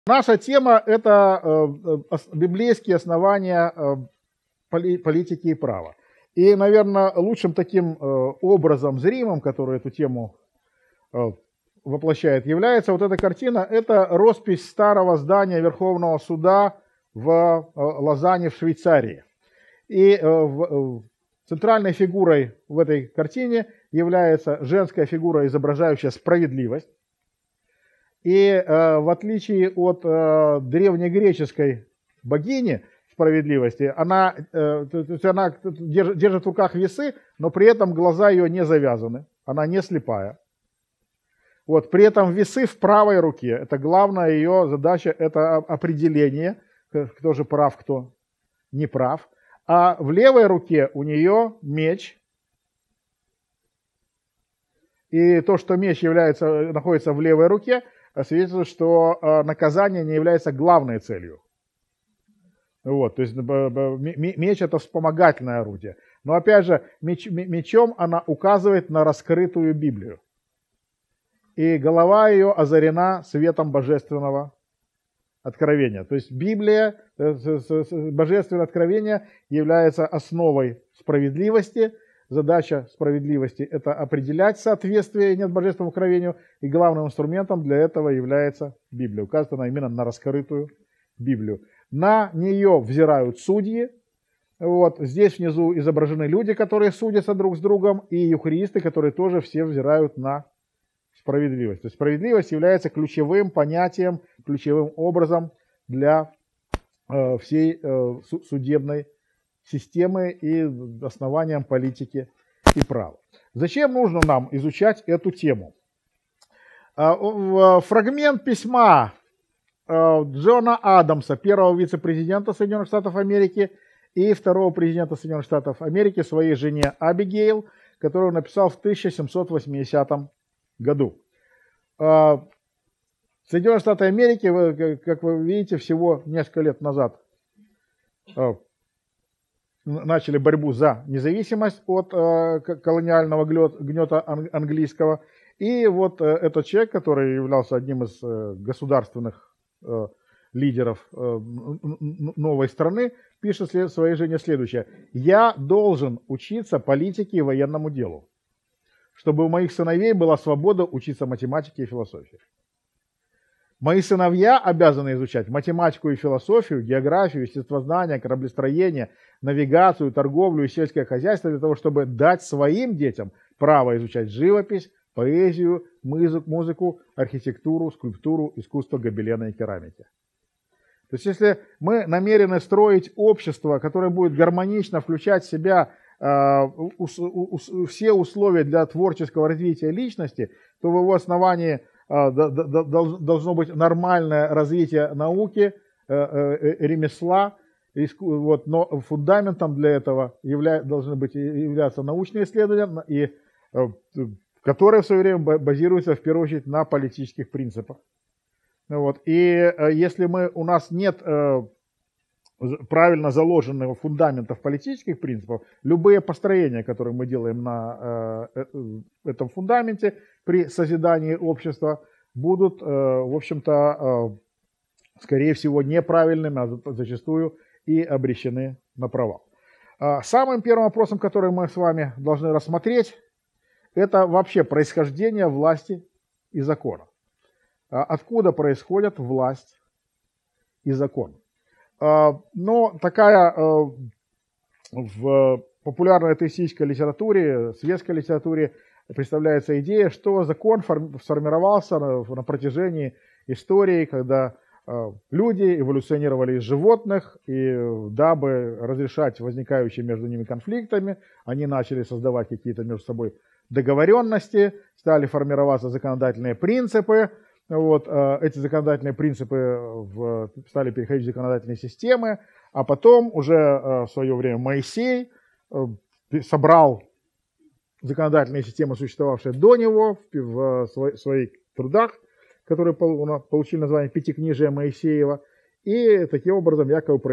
Наша тема – это библейские основания политики и права. И, наверное, лучшим таким образом зримым, который эту тему воплощает, является вот эта картина. Это роспись старого здания Верховного суда в Лозанне в Швейцарии. И центральной фигурой в этой картине является женская фигура, изображающая справедливость. И в отличие от древнегреческой богини справедливости, она держит в руках весы, но при этом глаза ее не завязаны, она не слепая. Вот, при этом весы в правой руке. Это главная ее задача, это определение, кто же прав, кто не прав. А в левой руке у нее меч. И то, что меч находится в левой руке, свидетельствует, что наказание не является главной целью. Вот, то есть меч – это вспомогательное орудие. Но опять же, мечом она указывает на раскрытую Библию. И голова ее озарена светом божественного откровения. То есть Библия, божественное откровение является основой справедливости. Задача справедливости – это определять соответствие нет божественному откровению, и главным инструментом для этого является Библия. Указывает она именно на раскрытую Библию. На нее взирают судьи. Вот. Здесь внизу изображены люди, которые судятся друг с другом, и евхаристы, которые тоже все взирают на справедливость. То есть справедливость является ключевым понятием, ключевым образом для всей судебной системы и основанием политики и права. Зачем нужно нам изучать эту тему? Фрагмент письма Джона Адамса, первого вице-президента Соединенных Штатов Америки и второго президента Соединенных Штатов Америки, своей жене Абигейл, которую он написал в 1780 году. Соединенные Штаты Америки, как вы видите, всего несколько лет назад начали борьбу за независимость от колониального гнета английского. И вот этот человек, который являлся одним из государственных лидеров новой страны, пишет своей жене следующее. «Я должен учиться политике и военному делу, чтобы у моих сыновей была свобода учиться математике и философии. Мои сыновья обязаны изучать математику и философию, географию, естествознание, кораблестроение, навигацию, торговлю и сельское хозяйство для того, чтобы дать своим детям право изучать живопись, поэзию, музыку, архитектуру, скульптуру, искусство гобелена и керамики». То есть если мы намерены строить общество, которое будет гармонично включать в себя все условия для творческого развития личности, то в его основании должно быть нормальное развитие науки, ремесла, вот, но фундаментом для этого должны являться научные исследования, которые в свое время базируются в первую очередь на политических принципах. Вот. И если у нас нет правильно заложенных фундаментов политических принципов, любые построения, которые мы делаем на этом фундаменте при созидании общества, будут, в общем-то, скорее всего, неправильными, а зачастую и обречены на провал. Самым первым вопросом, который мы с вами должны рассмотреть, это вообще происхождение власти и закона. Откуда происходят власть и закон? Но такая в популярной атеистической литературе, светской литературе представляется идея, что закон сформировался на протяжении истории, когда люди эволюционировали из животных, и дабы разрешать возникающие между ними конфликтами, они начали создавать какие-то между собой договоренности, стали формироваться законодательные принципы. Вот, эти законодательные принципы стали переходить в законодательные системы, а потом уже в свое время Моисей собрал законодательные системы, существовавшие до него, в своих трудах, которые получили название Пятикнижия Моисеева, и таким образом якобы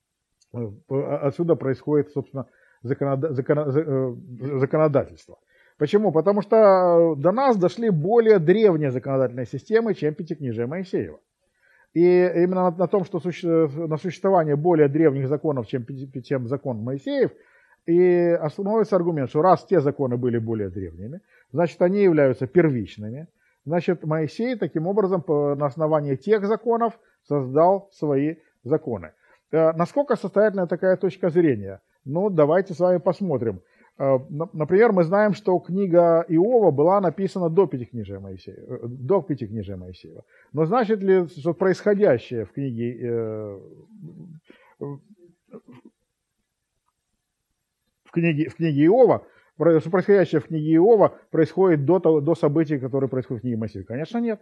отсюда происходит, собственно, законодательство. Почему? Потому что до нас дошли более древние законодательные системы, чем Пятикнижие Моисеева. И именно на том, что на существование более древних законов, чем закон Моисеев, и основывается аргумент, что раз те законы были более древними, значит, они являются первичными, значит, Моисей таким образом на основании тех законов создал свои законы. Насколько состоятельна такая точка зрения? Ну, давайте с вами посмотрим. Например, мы знаем, что книга Иова была написана до Пятикнижия Моисеева. Но значит ли, что происходящее в книге Иова, что происходящее в книге Иова происходит до событий, которые происходят в книге Моисея? Конечно, нет.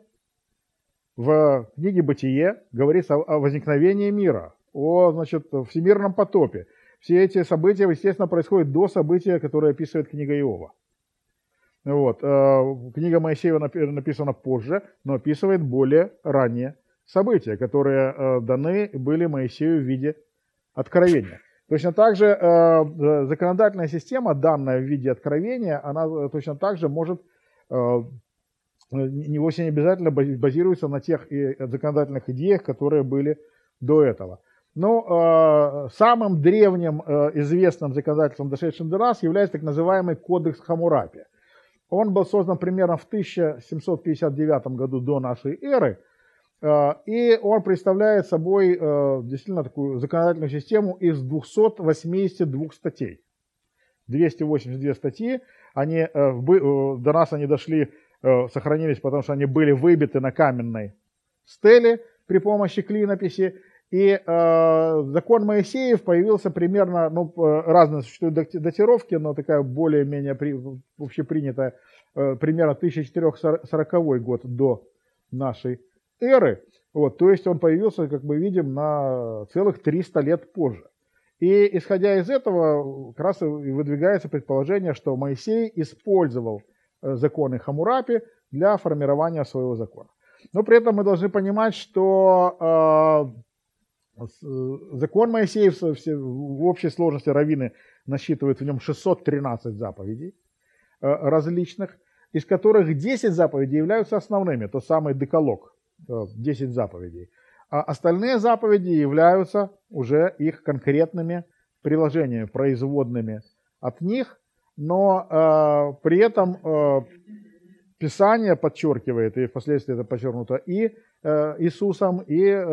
В книге Бытие говорится о возникновении мира, о, значит, всемирном потопе. Все эти события, естественно, происходят до события, которые описывает книга Иова. Вот. Книга Моисеева написана позже, но описывает более ранние события, которые даны были Моисею в виде откровения. Точно так же законодательная система, данная в виде откровения, она точно так же может, вовсе не обязательно базируется на тех законодательных идеях, которые были до этого. Но самым древним известным законодательством, дошедшим до нас, является так называемый Кодекс Хаммурапи. Он был создан примерно в 1759 году до нашей эры, и он представляет собой действительно такую законодательную систему из 282 статей. 282 статьи, до нас они дошли, сохранились, потому что они были выбиты на каменной стеле при помощи клинописи. И закон Моисеев появился примерно, разные существуют датировки, но такая более-менее общепринятая, примерно 1440 год до нашей эры. Вот, то есть он появился, как мы видим, на целых 300 лет позже. И исходя из этого, как раз и выдвигается предположение, что Моисей использовал законы Хаммурапи для формирования своего закона. Но при этом мы должны понимать, что закон Моисеев в общей сложности раввины насчитывают в нем 613 заповедей различных, из которых 10 заповедей являются основными, тот самый декалог, 10 заповедей. А остальные заповеди являются уже их конкретными приложениями, производными от них, но при этом Писание подчеркивает, и впоследствии это подчеркнуто и Иисусом, и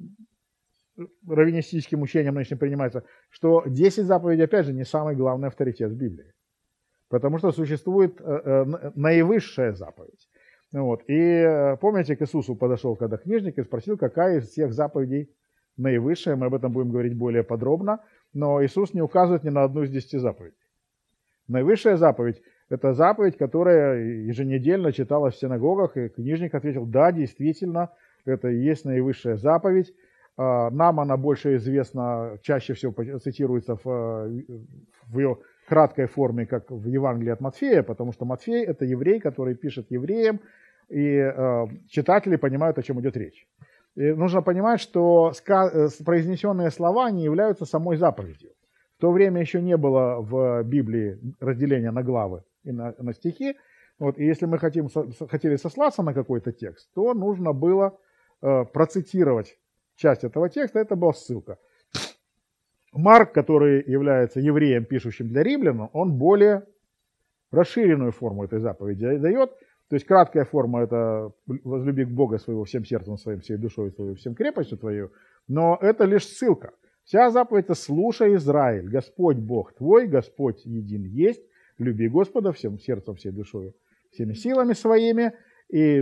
раввинистическим учением нынешним принимается, что 10 заповедей, опять же, не самый главный авторитет в Библии. Потому что существует наивысшая заповедь. Вот. И помните, к Иисусу подошел когда книжник и спросил, какая из всех заповедей наивысшая. Мы об этом будем говорить более подробно. Но Иисус не указывает ни на одну из 10 заповедей. Наивысшая заповедь – это заповедь, которая еженедельно читалась в синагогах. И книжник ответил, да, действительно, это и есть наивысшая заповедь. Нам она больше известна, чаще всего цитируется в ее краткой форме, как в Евангелии от Матфея, потому что Матфей – это еврей, который пишет евреям, и читатели понимают, о чем идет речь. И нужно понимать, что произнесенные слова не являются самой заповедью. В то время еще не было в Библии разделения на главы и на стихи. Вот, и если мы хотели сослаться на какой-то текст, то нужно было процитировать часть этого текста, это была ссылка. Марк, который является евреем, пишущим для римлян, он более расширенную форму этой заповеди дает. То есть краткая форма – это «возлюби Бога своего всем сердцем своим, всей душой своей, всем крепостью твою», но это лишь ссылка. Вся заповедь – это «слушай, Израиль, Господь Бог твой, Господь един есть, люби Господа всем сердцем, всей душой, всеми силами своими». И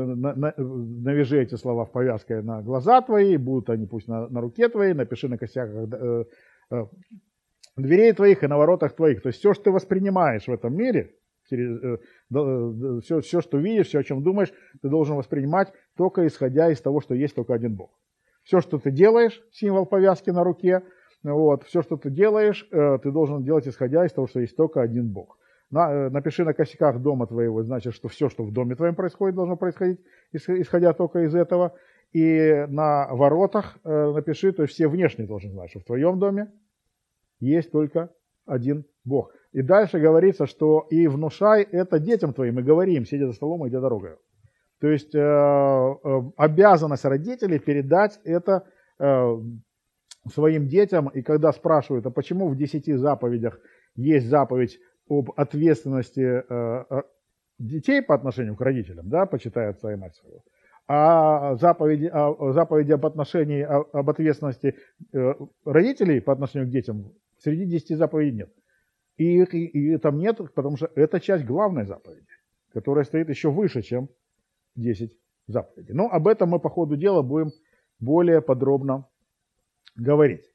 навяжи эти слова в повязкой на глаза твои, будут они пусть на руке твоей, напиши на косяках дверей твоих и на воротах твоих. То есть все, что ты воспринимаешь в этом мире, все, что видишь, все, о чем думаешь, ты должен воспринимать только исходя из того, что есть только один Бог. Все, что ты делаешь, символ повязки на руке, вот, все, что ты делаешь, ты должен делать исходя из того, что есть только один Бог. Напиши на косяках дома твоего, значит, что все, что в доме твоем происходит, должно происходить, исходя только из этого. И на воротах напиши, то есть все внешние должны знать, что в твоем доме есть только один Бог. И дальше говорится, что и внушай это детям твоим, и говори им, сидя за столом и идя дорогой. То есть обязанность родителей передать это своим детям. И когда спрашивают, а почему в 10 заповедях есть заповедь об ответственности детей по отношению к родителям, да, почитай отца и мать своего, а заповеди об отношении, об ответственности родителей по отношению к детям среди 10 заповедей нет. И там нет, потому что это часть главной заповеди, которая стоит еще выше, чем 10 заповедей. Но об этом мы по ходу дела будем более подробно говорить.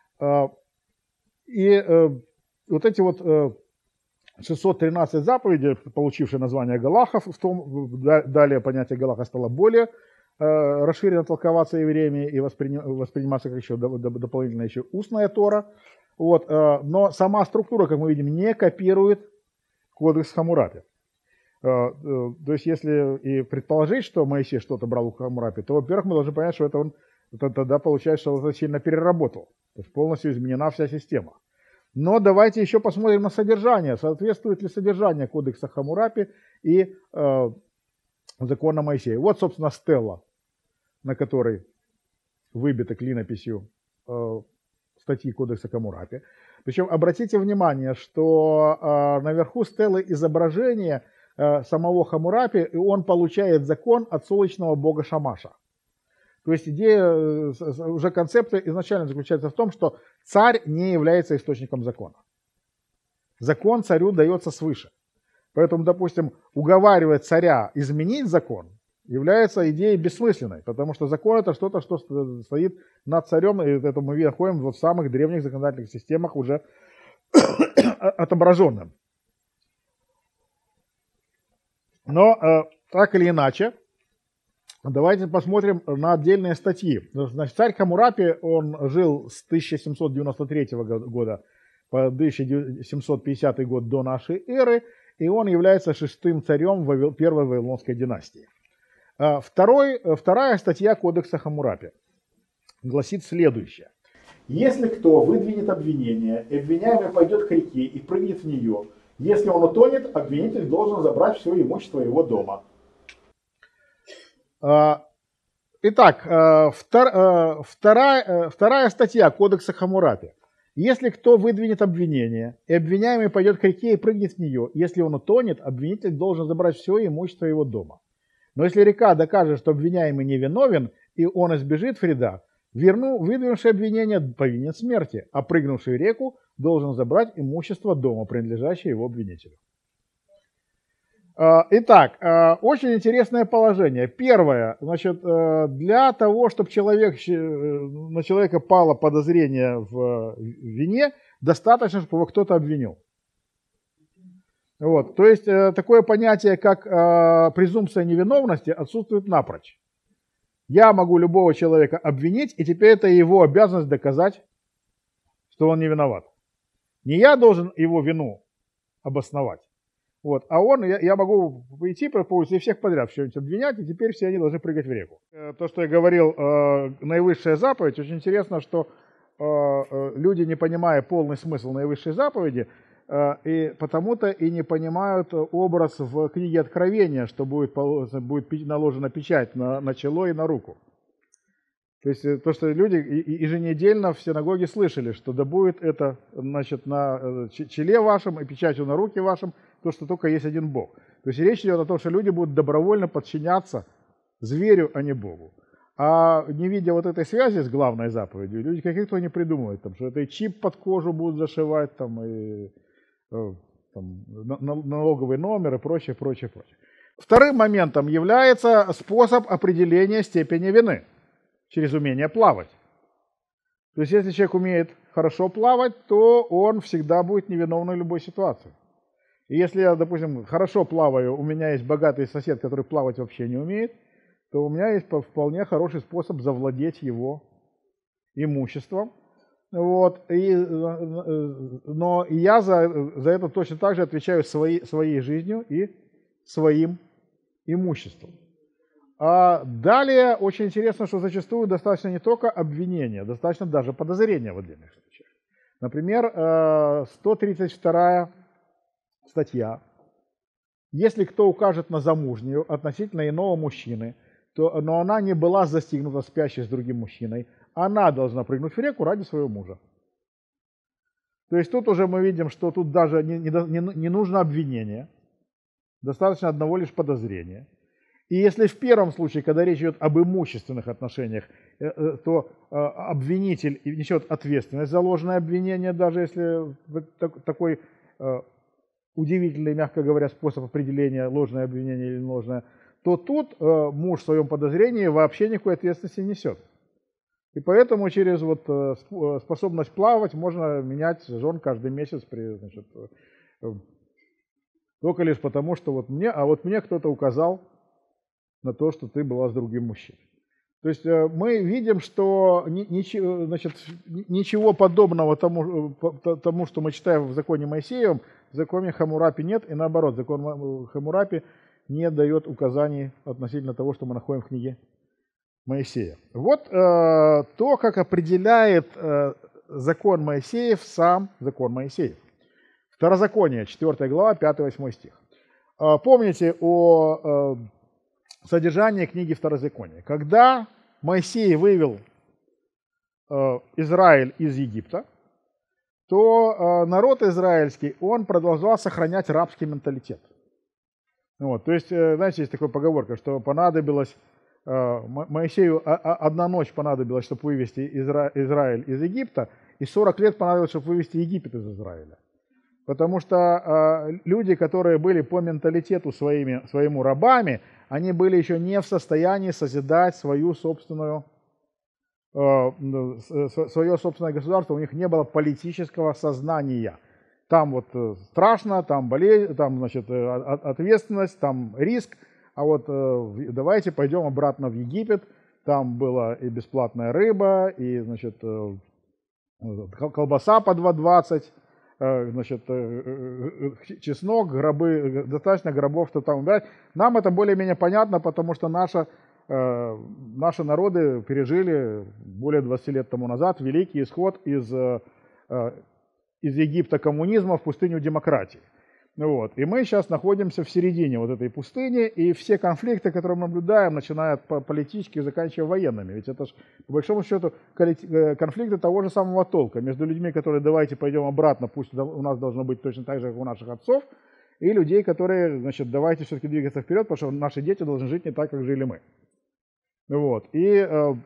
И вот эти вот 613 заповедей, получившие название Галахов, далее понятие Галаха стало более расширенно толковаться евреями и восприниматься как еще дополнительно еще устная Тора. Вот, но сама структура, как мы видим, не копирует кодекс Хаммурапи. То есть, если и предположить, что Моисей что-то брал у Хаммурапи, то, во-первых, мы должны понять, что он тогда получается, что он это сильно переработал. То есть полностью изменена вся система. Но давайте еще посмотрим на содержание. Соответствует ли содержание кодекса Хаммурапи и закона Моисея. Вот, собственно, стелла, на которой выбита клинописью статьи кодекса Хаммурапи. Причем обратите внимание, что наверху стеллы изображение самого Хаммурапи, и он получает закон от солнечного бога Шамаша. То есть идея, уже концепция изначально заключается в том, что царь не является источником закона. Закон царю дается свыше. Поэтому, допустим, уговаривать царя изменить закон является идеей бессмысленной, потому что закон это что-то, что стоит над царем, и это мы находим в самых древних законодательных системах уже отображенным. Но так или иначе, давайте посмотрим на отдельные статьи. Значит, царь Хаммурапи, он жил с 1793 года по 1750 год до нашей эры, и он является 6-м царем первой Вавилонской династии. Вторая статья кодекса Хаммурапи гласит следующее. Если кто выдвинет обвинение, и обвиняемый пойдет к реке и прыгнет в нее, если он утонет, обвинитель должен забрать все имущество его дома. Итак, вторая статья кодекса Хаммурапи. Если кто выдвинет обвинение, и обвиняемый пойдет к реке и прыгнет в нее, если он утонет, обвинитель должен забрать все имущество его дома. Но если река докажет, что обвиняемый невиновен, и он избежит вреда, выдвинувший обвинение повинен смерти, а прыгнувший в реку должен забрать имущество дома, принадлежащее его обвинителю. Итак, очень интересное положение. Первое, значит, для того, чтобы на человека пало подозрение в вине, достаточно, чтобы его кто-то обвинил. Вот. То есть такое понятие, как презумпция невиновности, отсутствует напрочь. Я могу любого человека обвинить, и теперь это его обязанность доказать, что он не виноват. Не я должен его вину обосновать. Вот. А я могу пойти по улице и всех подряд что-нибудь обвинять, и теперь все они должны прыгать в реку. То, что я говорил, наивысшая заповедь, очень интересно, что люди, не понимая полный смысл наивысшей заповеди, и потому-то и не понимают образ в книге Откровения, что будет наложена печать на чело и на руку. То есть то, что люди еженедельно в синагоге слышали, что да будет это, значит, на челе вашем и печатью на руке вашем, то, что только есть один Бог. То есть речь идет о том, что люди будут добровольно подчиняться зверю, а не Богу. А не видя вот этой связи с главной заповедью, люди каких-то не придумывают, там, что это и чип под кожу будут зашивать, там, и там, налоговый номер и прочее, прочее, прочее. Вторым моментом является способ определения степени вины через умение плавать. То есть, если человек умеет хорошо плавать, то он всегда будет невиновным в любой ситуации. И если я, допустим, хорошо плаваю, у меня есть богатый сосед, который плавать вообще не умеет, то у меня есть вполне хороший способ завладеть его имуществом. Вот. Но я за это точно так же отвечаю своей жизнью и своим имуществом. А далее очень интересно, что зачастую достаточно не только обвинения, достаточно даже подозрения в отдельных случаях. Например, 132 статья. Если кто укажет на замужнюю относительно иного мужчины, но она не была застигнута спящей с другим мужчиной, она должна прыгнуть в реку ради своего мужа. То есть тут уже мы видим, что тут даже не нужно обвинение, достаточно одного лишь подозрения. И если в первом случае, когда речь идет об имущественных отношениях, то обвинитель несет ответственность за ложное обвинение, даже если такой удивительный, мягко говоря, способ определения способное обвинение или ложное, то тут муж в своем подозрении вообще никакой ответственности не несет. И поэтому через способность плавать можно менять жен каждый месяц, только лишь потому, что мне кто-то указал на то, что ты была с другим мужчиной. То есть мы видим, что ничего подобного тому, что мы читаем в законе Моисеевом, в законе Хаммурапи нет, и наоборот, закон Хаммурапи не дает указаний относительно того, что мы находим в книге Моисея. Вот то, как определяет закон Моисеев сам закон Моисеев. Второзаконие, 4 глава, 5-8 стих. Помните о содержании книги Второзакония. Когда Моисей вывел Израиль из Египта, то народ израильский, он продолжал сохранять рабский менталитет. То есть, знаете, есть такая поговорка, что понадобилось Моисею одна ночь понадобилась, чтобы вывести Израиль из Египта, и 40 лет понадобилось, чтобы вывести Египет из Израиля. Потому что люди, которые были по менталитету своему рабами, они были еще не в состоянии созидать свое собственное государство, у них не было политического сознания. Там страшно, там болезнь, там ответственность, там риск. А давайте пойдем обратно в Египет, там была и бесплатная рыба, и колбаса по 2,20, чеснок, гробы, достаточно гробов, что там убирать. Нам это более-менее понятно, потому что наши народы пережили более 20 лет тому назад великий исход из Египта коммунизма в пустыню демократии. И мы сейчас находимся в середине этой пустыни, и все конфликты, которые мы наблюдаем, начиная от политических и заканчивая военными. Ведь это же, по большому счету, конфликты того же самого толка между людьми, которые давайте пойдем обратно, пусть у нас должно быть точно так же, как у наших отцов, и людей, которые, давайте все-таки двигаться вперед, потому что наши дети должны жить не так, как жили мы. И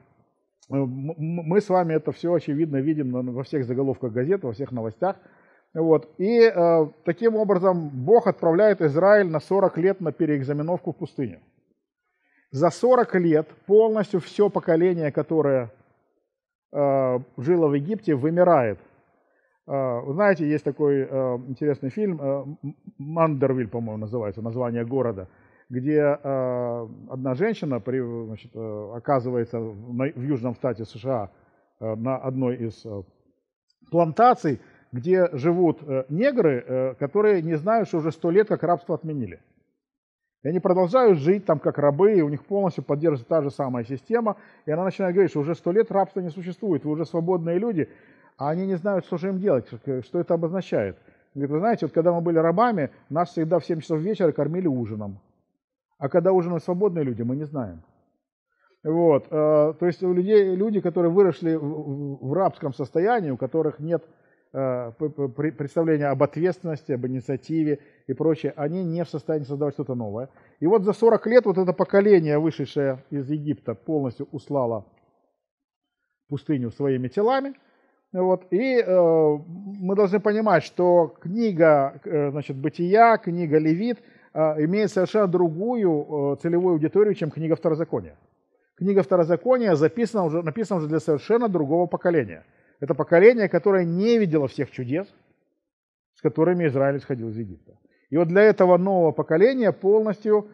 мы с вами это все очевидно видим во всех заголовках газет, во всех новостях. И таким образом Бог отправляет Израиль на 40 лет на переэкзаменовку в пустыню. За 40 лет полностью все поколение, которое жило в Египте, вымирает. Вы знаете, есть такой интересный фильм, Мандервиль, по-моему, называется, название города, где одна женщина оказывается в южном штате США на одной из плантаций, где живут негры, которые не знают, что уже 100 лет как рабство отменили. И они продолжают жить там как рабы, и у них полностью поддерживается та же самая система. И она начинает говорить, что уже 100 лет рабства не существует, вы уже свободные люди, а они не знают, что же им делать, что это обозначает. Говорит, вы знаете, когда мы были рабами, нас всегда в 7 часов вечера кормили ужином. А когда ужинают свободные люди, мы не знаем. То есть люди, которые выросли в рабском состоянии, у которых нет представления об ответственности, об инициативе и прочее, они не в состоянии создавать что-то новое. И за 40 лет это поколение, вышедшее из Египта, полностью услало пустыню своими телами. И мы должны понимать, что книга Бытия, книга Левит имеет совершенно другую целевую аудиторию, чем книга Второзакония. Книга Второзакония написана уже для совершенно другого поколения. Это поколение, которое не видело всех чудес, с которыми Израиль исходил из Египта. И для этого нового поколения полностью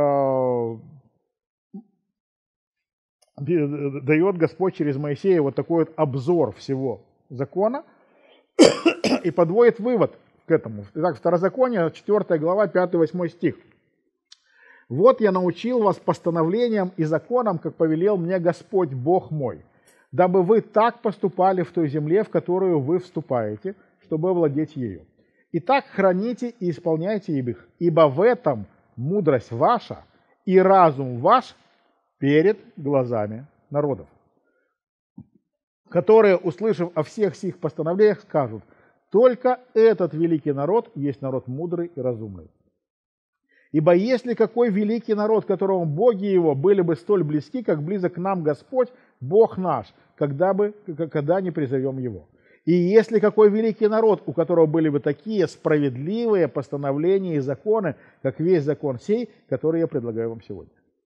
дает Господь через Моисея такой обзор всего закона и подводит вывод к этому. Итак, Второзаконие, 4 глава, 5-8 стих. «Вот я научил вас постановлениям и законам, как повелел мне Господь Бог мой. дабы вы так поступали в той земле, в которую вы вступаете, чтобы овладеть ею. Итак, храните и исполняйте их, ибо в этом мудрость ваша и разум ваш перед глазами народов, которые, услышав о всех сих постановлениях, скажут: только этот великий народ есть народ мудрый и разумный. Ибо если какой великий народ, которому боги его были бы столь близки, как близок к нам Господь, Бог наш, когда не призовем его. И если какой великий народ, у которого были бы такие справедливые постановления и законы, как весь закон сей, который я предлагаю вам сегодня.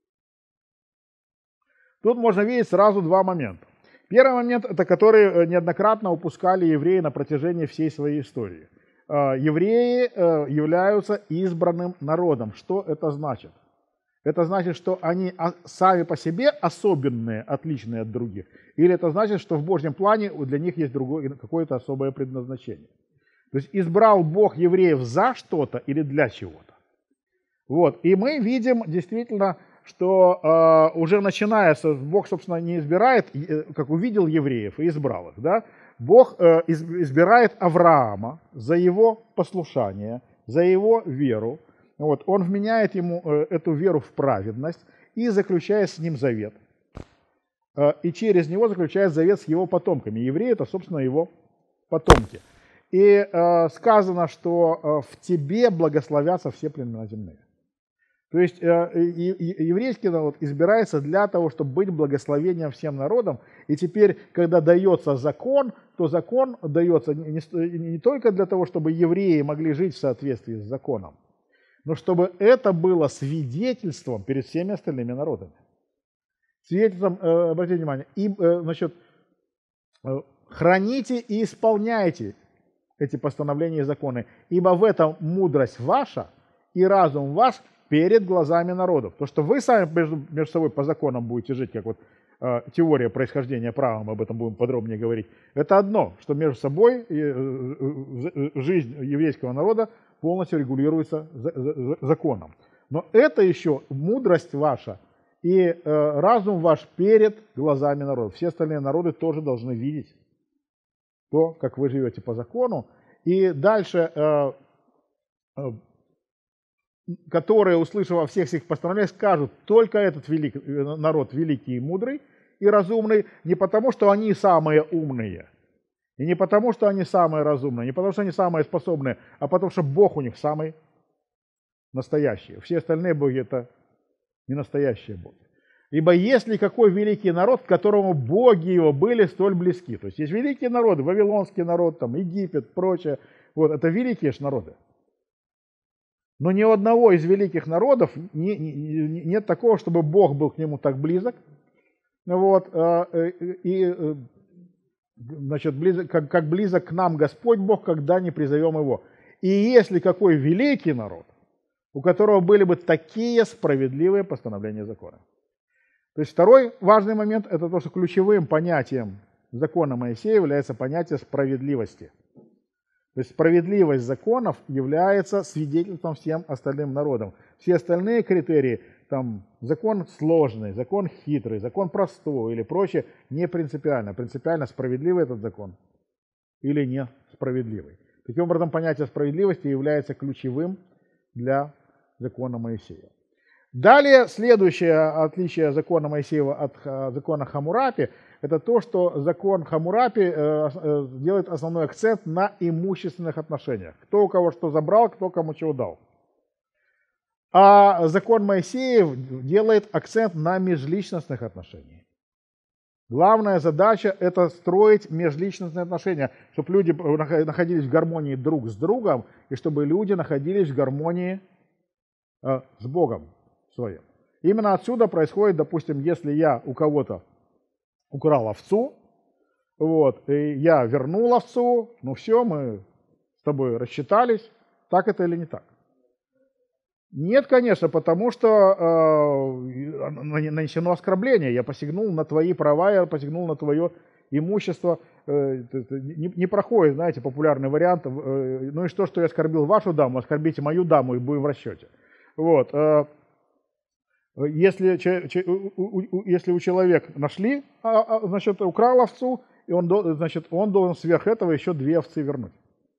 Тут можно видеть сразу два момента. Первый момент, это который неоднократно упускали евреи на протяжении всей своей истории. Евреи являются избранным народом. Что это значит? Это значит, что они сами по себе особенные, отличные от других? Или это значит, что в Божьем плане для них есть какое-то особое предназначение? То есть избрал Бог евреев за что-то или для чего-то? Вот. И мы видим действительно, что уже начиная, Бог, собственно, не избирает, как увидел евреев и избрал их, да? Бог избирает Авраама за его послушание, за его веру. Вот. Он вменяет ему эту веру в праведность и заключает с ним завет. И через него заключает завет с его потомками. Евреи – это, собственно, его потомки. И сказано, что в тебе благословятся все племена земные. То есть еврейский народ избирается для того, чтобы быть благословением всем народам. И теперь, когда дается закон, то закон дается не только для того, чтобы евреи могли жить в соответствии с законом, но чтобы это было свидетельством перед всеми остальными народами. Свидетельством, обратите внимание, храните и исполняйте эти постановления и законы, ибо в этом мудрость ваша и разум ваш перед глазами народов. То, что вы сами между собой по законам будете жить, как вот теория происхождения права, мы об этом будем подробнее говорить, это одно, что между собой жизнь еврейского народа полностью регулируется законом. Но это еще мудрость ваша и разум ваш перед глазами народов. Все остальные народы тоже должны видеть то, как вы живете по закону. И дальше, которые, услышав о всех сих постановлениях, скажут: только этот народ великий и мудрый и разумный, не потому, что они самые умные, и не потому, что они самые разумные, не потому, что они самые способные, а потому, что Бог у них самый настоящий. Все остальные боги – это не настоящие боги. Ибо если какой великий народ, к которому боги его были столь близки. То есть есть великие народы, вавилонский народ, там, Египет, прочее. Вот, это великие ж народы. Но ни у одного из великих народов нет такого, чтобы Бог был к нему так близок. Вот, как близок к нам Господь Бог, когда не призовем Его. И если какой великий народ, у которого были бы такие справедливые постановления закона. То есть второй важный момент – это то, что ключевым понятием закона Моисея является понятие справедливости. То есть справедливость законов является свидетельством всем остальным народам. Все остальные критерии, там, закон сложный, закон хитрый, закон простой или прочее, не принципиально. Принципиально справедливый этот закон или несправедливый. Таким образом, понятие справедливости является ключевым для закона Моисея. Далее, следующее отличие закона Моисеева от закона Хаммурапи, это то, что закон Хаммурапи делает основной акцент на имущественных отношениях. Кто у кого что забрал, кто кому чего дал. А закон Моисеев делает акцент на межличностных отношениях. Главная задача – это строить межличностные отношения, чтобы люди находились в гармонии друг с другом, и чтобы люди находились в гармонии с Богом своим. Именно отсюда происходит, допустим, если я у кого-то украл овцу, вот, и я вернул овцу, ну все, мы с тобой рассчитались, так это или не так? Нет, конечно, потому что нанесено оскорбление, я посягнул на твои права, я посягнул на твое имущество. Не проходит, знаете, популярный вариант, ну и что я оскорбил вашу даму, оскорбите мою даму и будем в расчете. Вот. Если у человека нашли, значит, украл овцу, и он должен сверх этого еще 2 овцы вернуть.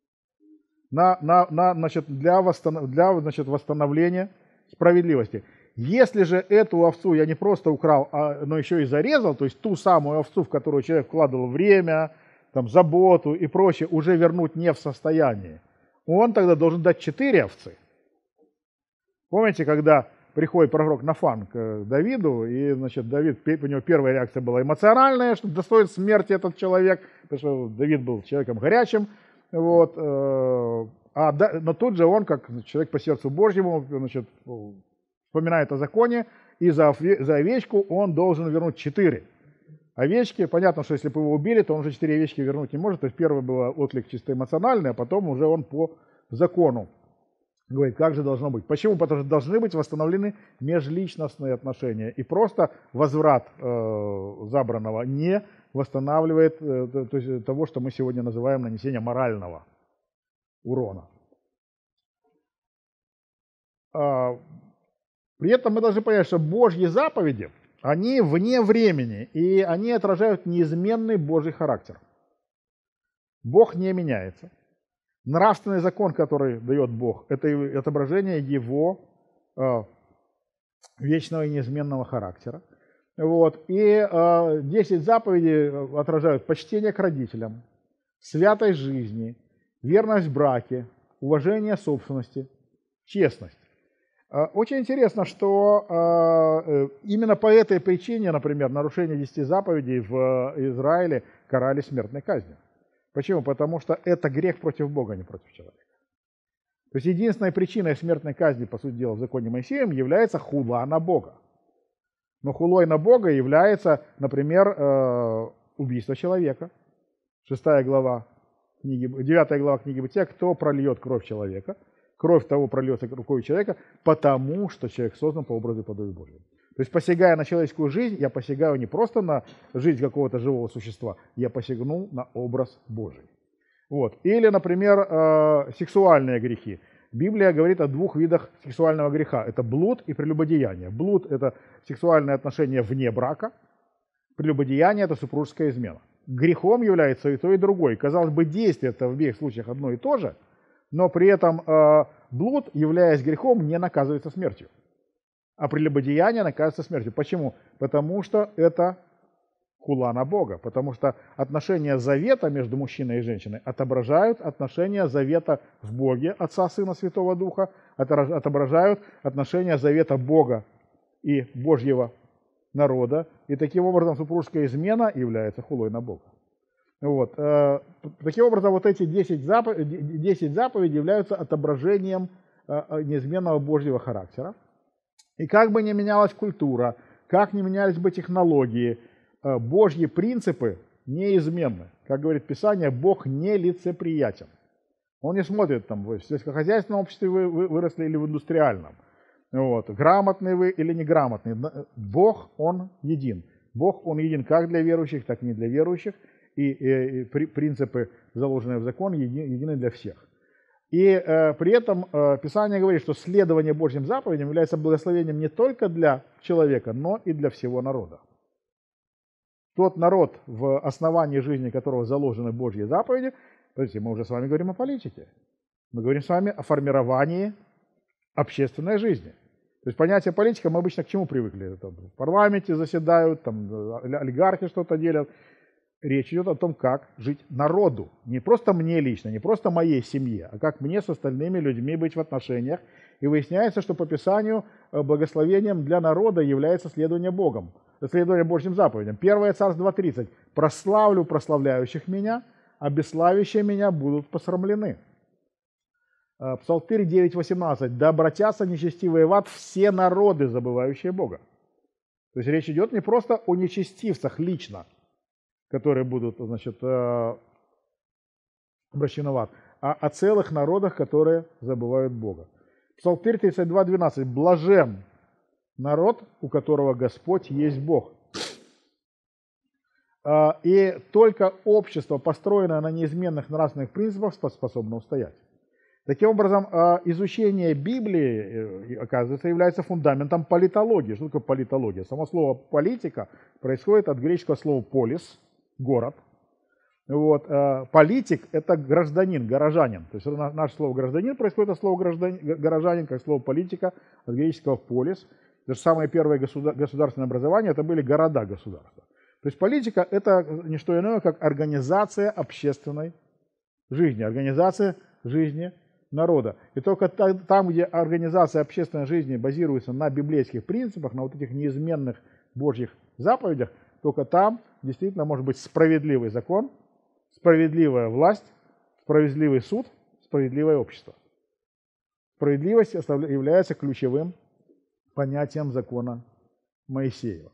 Для восстановления справедливости. Если же эту овцу я не просто украл, но еще и зарезал, то есть ту самую овцу, в которую человек вкладывал время, там, заботу и прочее, уже вернуть не в состоянии, он тогда должен дать 4 овцы. Помните, когда приходит пророк Нафан к Давиду, и, значит, Давид, у него первая реакция была эмоциональная, что достоин смерти этот человек, потому что Давид был человеком горячим, вот, но тут же он, как человек по сердцу Божьему, значит, вспоминает о законе, и за овечку он должен вернуть 4 овечки. Понятно, что если бы его убили, то он уже 4 овечки вернуть не может. То есть первый был отклик чисто эмоциональный, а потом уже он по закону говорит, как же должно быть. Почему? Потому что должны быть восстановлены межличностные отношения. И просто возврат забранного не восстанавливает то есть, того, что мы сегодня называем нанесение морального урона. При этом мы должны понять, что Божьи заповеди, они вне времени, и они отражают неизменный Божий характер. Бог не меняется. Нравственный закон, который дает Бог, это отображение Его вечного и неизменного характера. Вот. И 10 заповедей отражают почтение к родителям, святость жизни, верность в браке, уважение собственности, честность. Очень интересно, что именно по этой причине, например, нарушение 10 заповедей в Израиле карали смертной казнью. Почему? Потому что это грех против Бога, а не против человека. То есть единственной причиной смертной казни, по сути дела, в законе Моисеем является хула на Бога. Но хулой на Бога является, например, убийство человека. 9 глава книги Бытия, кто прольет кровь человека. Кровь того прольется рукой человека, потому что человек создан по образу и подобию Божьему. То есть, посягая на человеческую жизнь, я посягаю не просто на жизнь какого-то живого существа, я посягнул на образ Божий. Вот. Или, например, сексуальные грехи. Библия говорит о 2 видах сексуального греха. Это блуд и прелюбодеяние. Блуд – это сексуальные отношения вне брака. Прелюбодеяние – это супружеская измена. Грехом является и то, и другое. Казалось бы, действие это в обеих случаях одно и то же, но при этом блуд, являясь грехом, не наказывается смертью. А прелюбодеяние наказывается смертью. Почему? Потому что это хула на Бога. Потому что отношения завета между мужчиной и женщиной отображают отношения завета в Боге, Отца, Сына, Святого Духа, отображают отношения завета Бога и Божьего народа. И таким образом супружеская измена является хулой на Бога. Вот. Таким образом, вот эти 10 заповедей являются отображением неизменного Божьего характера. И как бы ни менялась культура, как ни менялись бы технологии, Божьи принципы неизменны. Как говорит Писание, Бог нелицеприятен. Он не смотрит, там, вы в сельскохозяйственном обществе вы выросли или в индустриальном. Вот. Грамотный вы или неграмотный. Бог, Он един. Бог, Он един как для верующих, так и не для верующих. И принципы, заложенные в закон, едины для всех. И при этом Писание говорит, что следование Божьим заповедям является благословением не только для человека, но и для всего народа. Тот народ, в основании жизни которого заложены Божьи заповеди, подождите, мы уже с вами говорим о политике, мы говорим с вами о формировании общественной жизни. То есть понятие политика мы обычно к чему привыкли? Там, в парламенте заседают, там, олигархи что-то делят. Речь идет о том, как жить народу. Не просто мне лично, не просто моей семье, а как мне с остальными людьми быть в отношениях. И выясняется, что по Писанию благословением для народа является следование Богом, следование Божьим заповедям. 1 Царств 2:30. «Прославлю прославляющих меня, а бесславящие меня будут посрамлены». Псалтырь 9:18. «Да обратятся нечестивые в ад все народы, забывающие Бога». То есть речь идет не просто о нечестивцах лично, которые будут, значит, обращены в ад, а о целых народах, которые забывают Бога. Псалтырь 32:12. «Блажен народ, у которого Господь есть Бог». И только общество, построенное на неизменных нравственных принципах, способно устоять. Таким образом, изучение Библии, оказывается, является фундаментом политологии. Что такое политология? Само слово «политика» происходит от греческого слова «полис» – город. Вот. Политик – это гражданин, горожанин. То есть наше слово «гражданин» происходит от слова «горожанин», как слово «политика» от греческого «полис». Даже самые первые государственные образования – это были города-государства. То есть политика – это не что иное, как организация общественной жизни, организация жизни народа. И только там, где организация общественной жизни базируется на библейских принципах, на вот этих неизменных Божьих заповедях, только там действительно может быть справедливый закон, справедливая власть, справедливый суд, справедливое общество. Справедливость является ключевым понятием закона Моисеева.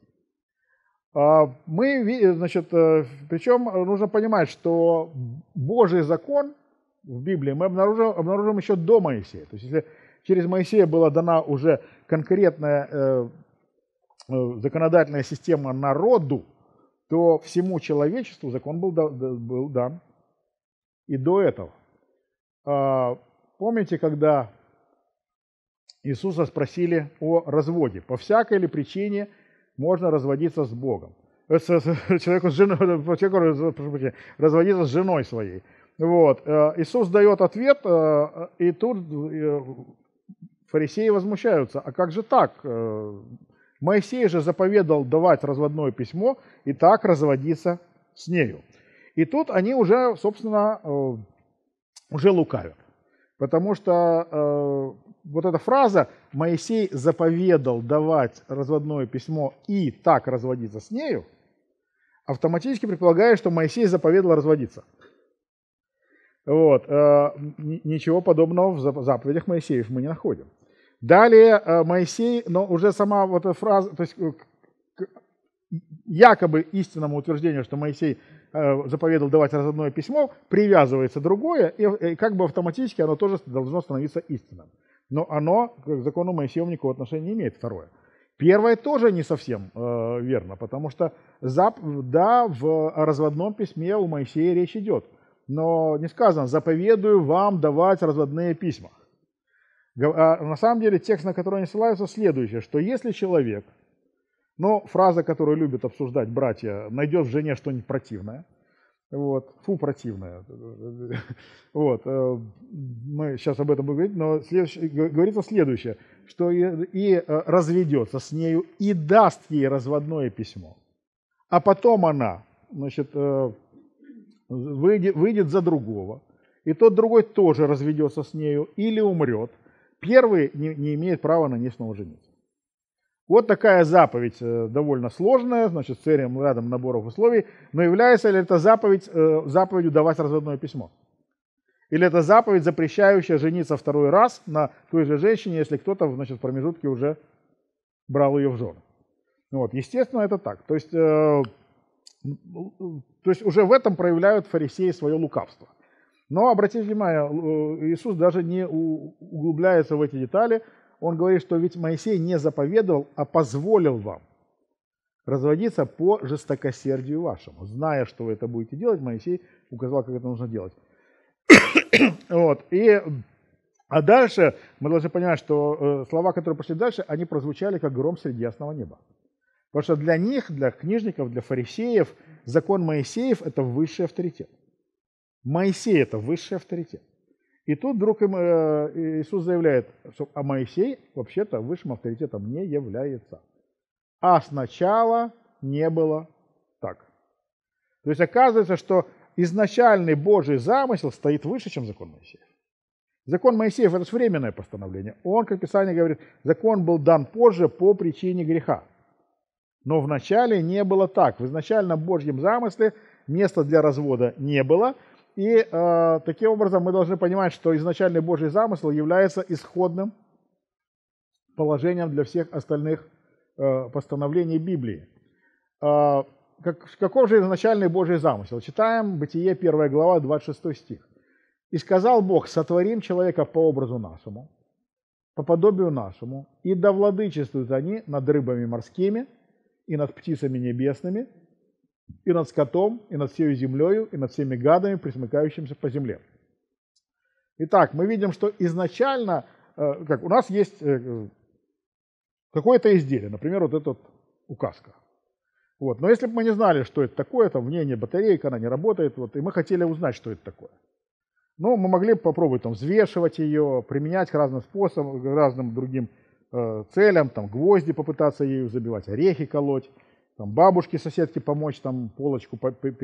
Причем нужно понимать, что Божий закон в Библии мы обнаружим еще до Моисея. То есть если через Моисея была дана уже конкретная законодательная система народу, то всему человечеству закон был дан и до этого. Помните, когда Иисуса спросили о разводе? По всякой ли причине можно разводиться с Богом? Человеку разводиться с женой своей. Вот. Иисус дает ответ, и тут фарисеи возмущаются. А как же так? Моисей же заповедал давать разводное письмо и так разводиться с нею. И тут они уже, собственно, уже лукавят. Потому что вот эта фраза «Моисей заповедал давать разводное письмо и так разводиться с нею» автоматически предполагает, что Моисей заповедовал разводиться. Вот. Ничего подобного в заповедях Моисеев мы не находим. Далее Моисей, но уже сама вот эта фраза, то есть якобы истинному утверждению, что Моисей заповедовал давать разводное письмо, привязывается другое, и как бы автоматически оно тоже должно становиться истинным. Но оно к закону Моисееву никакого отношения не имеет, второе. Первое тоже не совсем верно, потому что да, в разводном письме у Моисея речь идет, но не сказано «заповедую вам давать разводные письма». На самом деле текст, на который они ссылаются, следующий, что если человек, фраза, которую любят обсуждать братья, найдет в жене что-нибудь противное, вот, противное, вот, мы сейчас об этом будем говорить, но говорится следующее, что и разведется с нею, и даст ей разводное письмо, а потом она, выйдет за другого, и тот другой тоже разведется с нею или умрет, первый не имеет права на ней снова жениться. Вот такая заповедь довольно сложная, с целым рядом наборов условий, но является ли эта заповедь заповедью давать разводное письмо? Или это заповедь, запрещающая жениться второй раз на той же женщине, если кто-то в промежутке уже брал ее в жены? Вот, естественно, это так. То есть уже в этом проявляют фарисеи свое лукавство. Но обратите внимание, Иисус даже не углубляется в эти детали. Он говорит, что ведь Моисей не заповедовал, а позволил вам разводиться по жестокосердию вашему. Зная, что вы это будете делать, Моисей указал, как это нужно делать. Вот. А дальше мы должны понимать, что слова, которые пошли дальше, они прозвучали как гром среди ясного неба. Потому что для них, для книжников, для фарисеев, закон Моисеев – это высший авторитет. Моисей – это высший авторитет. И тут вдруг Иисус заявляет, что Моисей вообще-то высшим авторитетом не является. А сначала не было так. То есть оказывается, что изначальный Божий замысел стоит выше, чем закон Моисеев. Закон Моисеев – это же временное постановление. Он, как Писание говорит, закон был дан позже по причине греха. Но вначале не было так. В изначальном Божьем замысле места для развода не было. И таким образом мы должны понимать, что изначальный Божий замысел является исходным положением для всех остальных постановлений Библии. Каков же изначальный Божий замысел? Читаем Бытие 1 глава, 26 стих. «И сказал Бог, сотворим человека по образу нашему, по подобию нашему, и да владычествуют они над рыбами морскими, и над птицами небесными, и над скотом, и над всей землею, и над всеми гадами, пресмыкающимися по земле». Итак, мы видим, что изначально у нас есть какое-то изделие, например, вот эта указка. Вот. Но если бы мы не знали, что это такое, там в ней нет батарейка, она не работает, вот, и мы хотели узнать, что это такое. Но мы могли бы попробовать там, взвешивать ее, применять к разным способам, к разным другим целям, там, гвозди попытаться ею забивать, орехи колоть, там, бабушке, соседке помочь там, полочку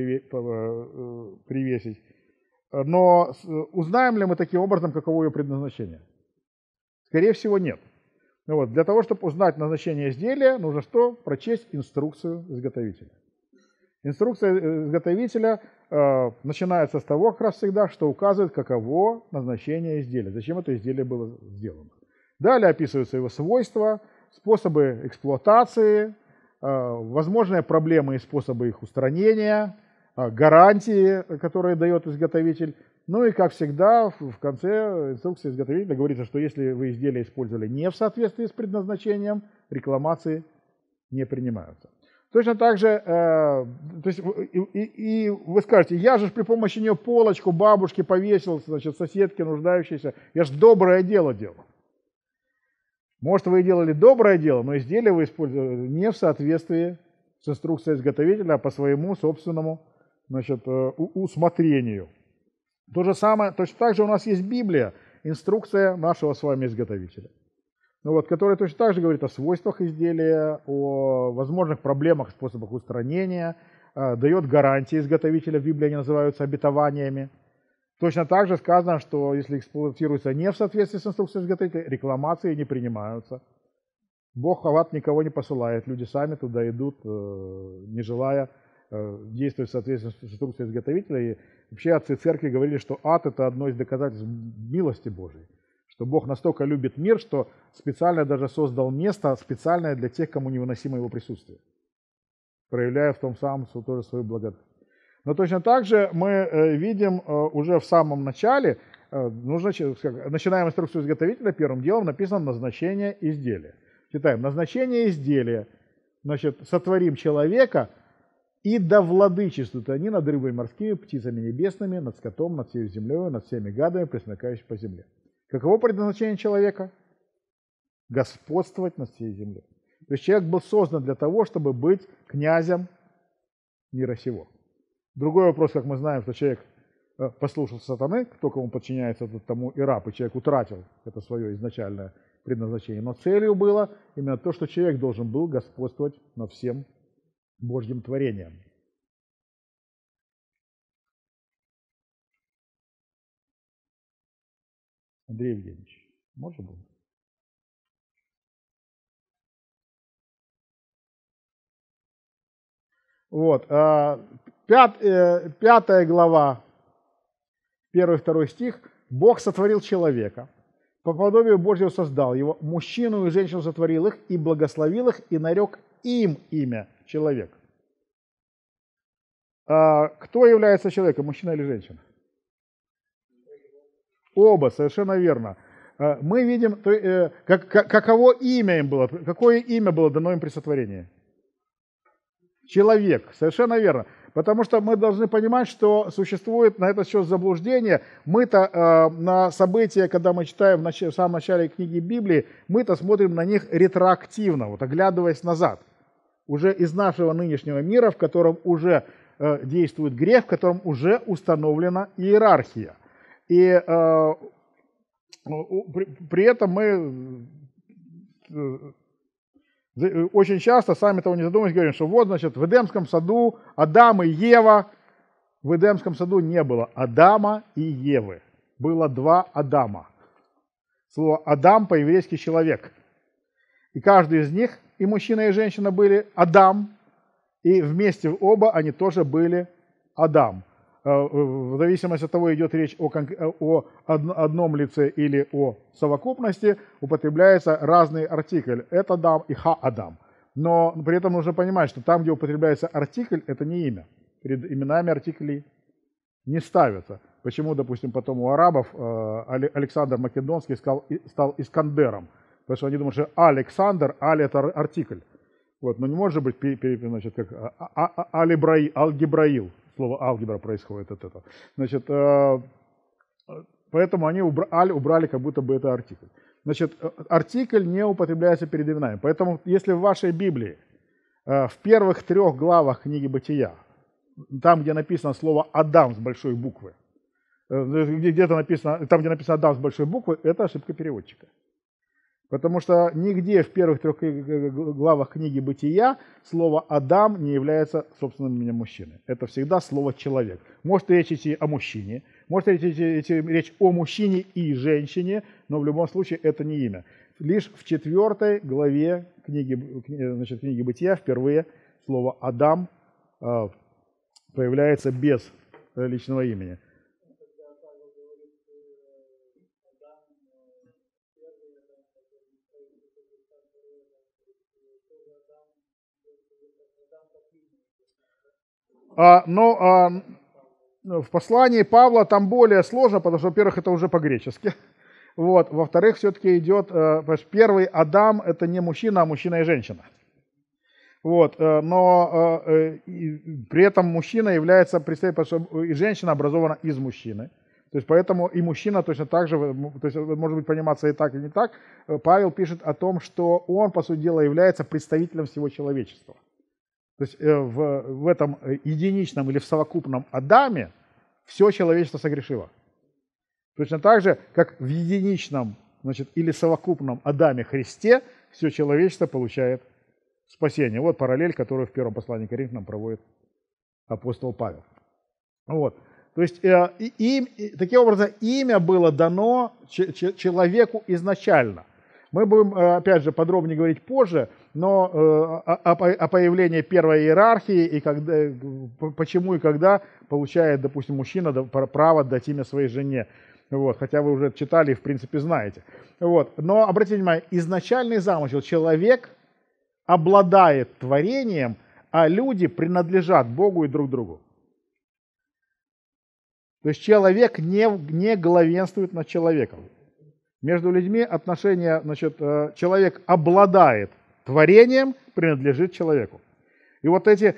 привесить. Но узнаем ли мы таким образом, каково ее предназначение? Скорее всего, нет. Вот. Для того, чтобы узнать назначение изделия, нужно что? Прочесть инструкцию изготовителя. Инструкция изготовителя начинается с того, как раз всегда, что указывает, каково назначение изделия, зачем это изделие было сделано. Далее описываются его свойства, способы эксплуатации, возможные проблемы и способы их устранения, гарантии, которые дает изготовитель. Ну и, как всегда, в конце инструкции изготовителя говорится, что если вы изделие использовали не в соответствии с предназначением, рекламации не принимаются. Точно так же, то есть, и вы скажете, я же при помощи нее полочку бабушке повесил, значит, соседке нуждающейся, я же доброе дело делал. Может, вы и делали доброе дело, но изделие вы использовали не в соответствии с инструкцией изготовителя, а по своему собственному, значит, усмотрению. То же самое, точно так же у нас есть Библия, инструкция нашего с вами изготовителя, вот, которая точно так же говорит о свойствах изделия, о возможных проблемах, способах устранения, дает гарантии изготовителя, в Библии они называются обетованиями. Точно так же сказано, что если эксплуатируется не в соответствии с инструкцией изготовителя, рекламации не принимаются. Бог в ад никого не посылает, люди сами туда идут, не желая действовать в соответствии с инструкцией изготовителя. И вообще отцы церкви говорили, что ад – это одно из доказательств милости Божией. Что Бог настолько любит мир, что специально даже создал место, специальное для тех, кому невыносимо его присутствие, проявляя в том самом тоже свою благодать. Но точно так же мы видим уже в самом начале, начинаем инструкцию изготовителя, первым делом написано назначение изделия. Читаем, назначение изделия, значит, сотворим человека, и да владычествуют они над рыбами морскими, птицами небесными, над скотом, над всей землей, над всеми гадами, пресмыкающими по земле. Каково предназначение человека? Господствовать над всей землей. То есть человек был создан для того, чтобы быть князем мира сего. Другой вопрос, как мы знаем, что человек послушался сатаны, кто кому подчиняется, тот тому и раб, и человек утратил это свое изначальное предназначение. Но целью было именно то, что человек должен был господствовать над всем Божьим творением. Андрей Евгеньевич, можно было? Вот, 5 глава, 1-2 стих. Бог сотворил человека, по подобию Божьему создал его, мужчину и женщину сотворил их, и благословил их, и нарек им имя человек. Кто является человеком, мужчина или женщина? Оба, совершенно верно. Мы видим, каково имя им было, какое имя было дано им при сотворении. Человек, совершенно верно. Потому что мы должны понимать, что существует на этот счет заблуждение. Мы-то на события, когда мы читаем в самом начале книги Библии, мы-то смотрим на них ретроактивно, вот, оглядываясь назад. Уже из нашего нынешнего мира, в котором уже действует грех, в котором уже установлена иерархия. И при этом мы очень часто, сами того не задумываясь, говорим, что вот, значит, в Эдемском саду Адам и Ева. В Эдемском саду не было Адама и Евы. Было 2 Адама. Слово Адам по-еврейски человек. И каждый из них, и мужчина, и женщина, были Адам. И вместе оба они тоже были Адам. В зависимости от того, идет речь о одном лице или о совокупности, употребляется разный артикль. Это Адам и Ха-Адам. Но при этом нужно понимать, что там, где употребляется артикль, это не имя. Перед именами артиклей не ставятся. Почему, допустим, потом у арабов Александр Македонский стал Искандером? Потому что они думают, что Александр, Аль – это артикль. Вот, но не может быть, значит, как Алгебраил. Слово алгебра происходит от этого. Значит, Поэтому они убрали, как будто бы это артикль. Значит, артикль не употребляется перед именами. Поэтому, если в вашей Библии в первых 3 главах книги Бытия, там, где написано слово «Адам» с большой буквы, где-то написано, там, где написано «Адам» с большой буквы, это ошибка переводчика. Потому что нигде в первых 3 главах книги Бытия слово «Адам» не является собственным именем мужчины. Это всегда слово «человек». Может речь идти о мужчине, может речь о мужчине и женщине, но в любом случае это не имя. Лишь в 4 главе книги Бытия впервые слово «Адам» появляется без личного имени. Но в послании Павла там более сложно, потому что, во-первых, это уже по-гречески. Вот. Во-вторых, все-таки идет, первый Адам – это не мужчина, а мужчина и женщина. Вот. Но при этом мужчина является представителем, потому что и женщина образована из мужчины. То есть поэтому и мужчина точно так же, то есть может быть пониматься и так, и не так. Павел пишет о том, что он, по сути дела, является представителем всего человечества. То есть в этом единичном или в совокупном Адаме все человечество согрешило. Точно так же, как в единичном, или совокупном Адаме Христе все человечество получает спасение. Вот параллель, которую в первом послании к Коринфянам проводит апостол Павел. Вот. То есть таким образом имя было дано человеку изначально. Мы будем, опять же, подробнее говорить позже, но о появлении первой иерархии и когда, почему и когда получает, допустим, мужчина право дать имя своей жене. Вот, хотя вы уже читали и, в принципе, знаете. Вот. Но обратите внимание, изначальный замысел: человек обладает творением, а люди принадлежат Богу и друг другу. То есть человек не главенствует над человеком. Между людьми отношения, человек обладает творением, принадлежит человеку. И вот эти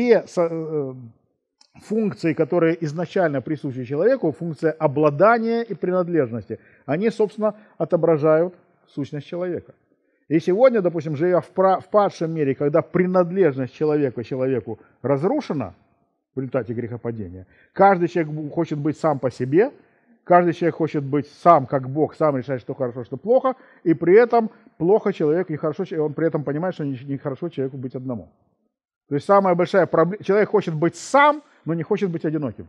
2 функции, которые изначально присущи человеку, функция обладания и принадлежности, они, собственно, отображают сущность человека. И сегодня, допустим, живя в падшем мире, когда принадлежность человеку разрушена в результате грехопадения, каждый человек хочет быть сам по себе, каждый человек хочет быть сам как Бог, сам решать, что хорошо, что плохо, и при этом плохо человеку, нехорошо, он при этом понимает, что нехорошо человеку быть одному. То есть самая большая проблема, человек хочет быть сам, но не хочет быть одиноким.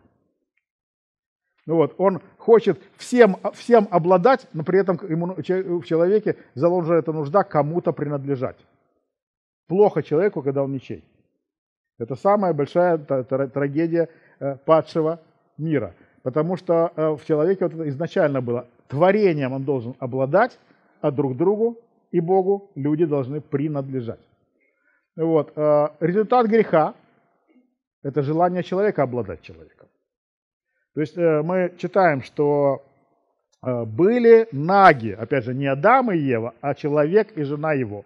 Вот. Он хочет всем обладать, но при этом в человеке заложена эта нужда кому-то принадлежать. Плохо человеку, когда он ничей. Это самая большая трагедия падшего мира. Потому что в человеке вот это изначально было творением он должен обладать, а друг другу и Богу люди должны принадлежать. Вот. Результат греха – это желание человека обладать человеком. То есть мы читаем, что были наги, опять же, не Адам и Ева, а человек и жена его.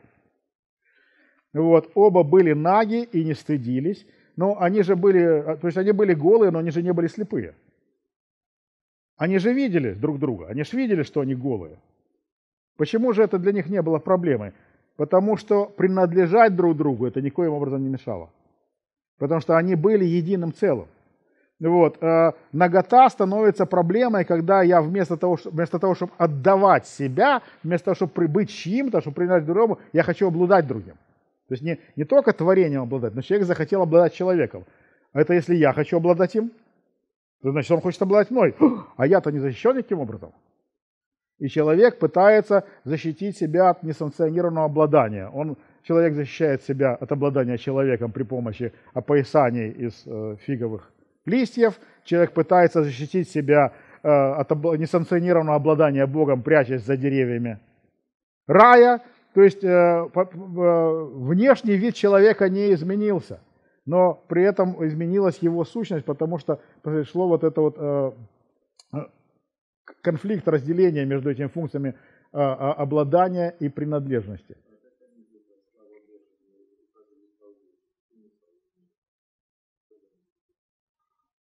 Вот. Оба были наги и не стыдились, но они же были, то есть они были голые, но они же не были слепые. Они же видели друг друга, они же видели, что они голые. Почему же это для них не было проблемой? Потому что принадлежать друг другу это никоим образом не мешало. Потому что они были единым целым. Вот. Нагота становится проблемой, когда я вместо того, чтобы отдавать себя, вместо того, чтобы быть чьим-то, чтобы принадлежать другому, я хочу обладать другим. То есть не только творением обладать, но человек захотел обладать человеком. А это если я хочу обладать им, то значит он хочет обладать мной. А я-то не защищен никаким образом. И человек пытается защитить себя от несанкционированного обладания. Человек защищает себя от обладания человеком при помощи опоясаний из фиговых листьев. Человек пытается защитить себя от несанкционированного обладания Богом, прячась за деревьями рая. То есть внешний вид человека не изменился, но при этом изменилась его сущность, потому что произошло вот это вот конфликт разделения между этими функциями обладания и принадлежности.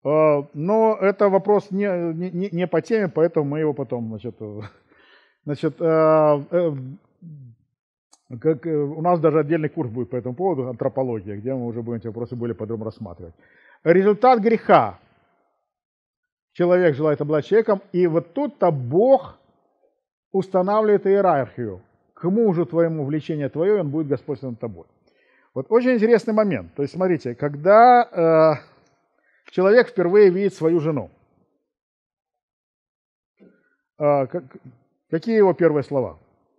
Но это вопрос не по теме, поэтому мы его потом, у нас даже отдельный курс будет по этому поводу, антропология, где мы уже будем эти вопросы более подробно рассматривать. Результат греха. Человек желает обладать человеком, и вот тут-то Бог устанавливает иерархию. К мужу твоему влечение твое, он будет господствовать над тобой. Вот очень интересный момент. То есть, смотрите, когда человек впервые видит свою жену, какие его первые слова?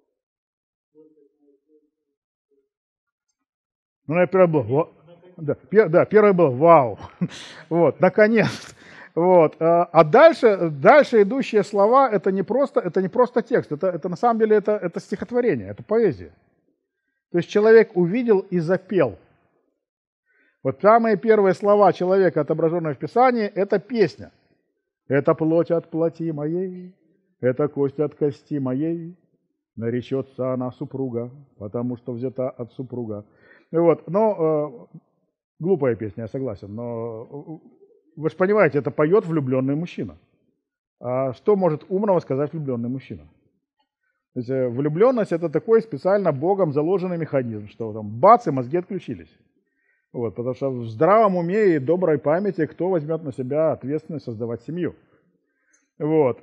Ну, первое было, первое было «Вау!» Вот, наконец. Вот. А дальше идущие слова это не просто текст, это на самом деле это стихотворение, это поэзия. То есть человек увидел и запел. Вот самые первые слова человека, отображенные в Писании, это песня. Это плоть от плоти моей, это кость от кости моей, наречется она супруга, потому что взята от супруга. Вот. Но глупая песня, я согласен, но вы же понимаете, это поет влюбленный мужчина. А что может умного сказать влюбленный мужчина? То есть влюбленность – это такой специально Богом заложенный механизм, что там бац, и мозги отключились. Вот, потому что в здравом уме и доброй памяти кто возьмет на себя ответственность создавать семью. Вот.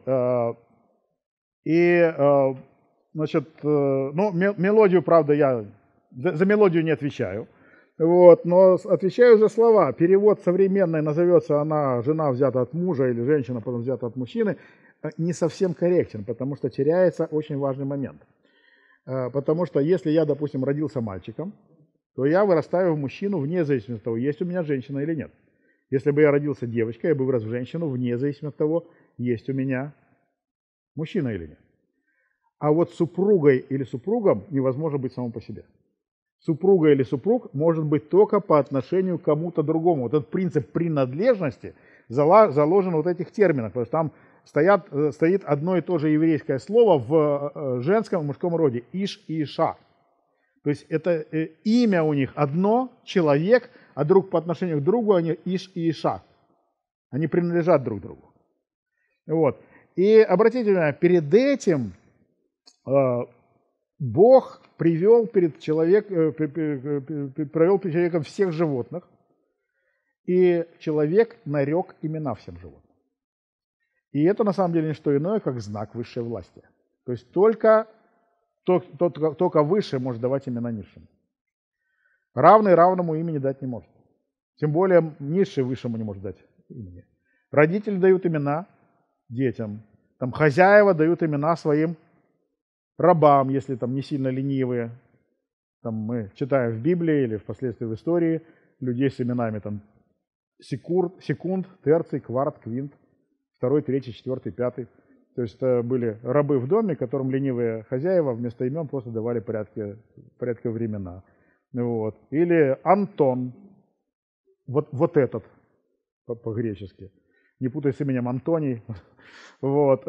Мелодию, правда, я за мелодию не отвечаю. Вот, но отвечаю за слова. Перевод современный назовется она «жена взята от мужа» или «женщина потом взята от мужчины» не совсем корректен, потому что теряется очень важный момент. Потому что если я, допустим, родился мальчиком, то я вырастаю в мужчину вне зависимости от того, есть у меня женщина или нет. Если бы я родился девочкой, я бы вырос в женщину вне зависимости от того, есть у меня мужчина или нет. А вот супругой или супругом невозможно быть самому по себе. Супруга или супруг может быть только по отношению к кому-то другому. Вот этот принцип принадлежности заложен в вот этих терминах. Потому что там стоит одно и то же еврейское слово в женском и мужском роде – иш и иша. То есть это имя у них одно, человек, а друг по отношению к другу они иш и иша. Они принадлежат друг другу. Вот. И обратите внимание, перед этим Бог провел перед человеком всех животных, и человек нарек имена всем животным. И это на самом деле не что иное, как знак высшей власти. То есть только выше может давать имена низшим. Равный равному имени дать не может. Тем более низший высшему не может дать имени. Родители дают имена детям, там хозяева дают имена своим рабам, если там не сильно ленивые. Там мы читаем в Библии или впоследствии в истории людей с именами там секунд, терций, кварт, квинт, 2, 3, 4, 5. То есть это были рабы в доме, которым ленивые хозяева вместо имен просто давали порядка времена. Вот. Или Антон, вот этот по-гречески. Не путай с именем Антоний. Вот.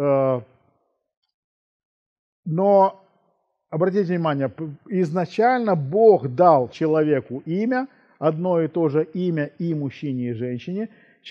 Но, обратите внимание, изначально Бог дал человеку имя, одно и то же имя и мужчине, и женщине.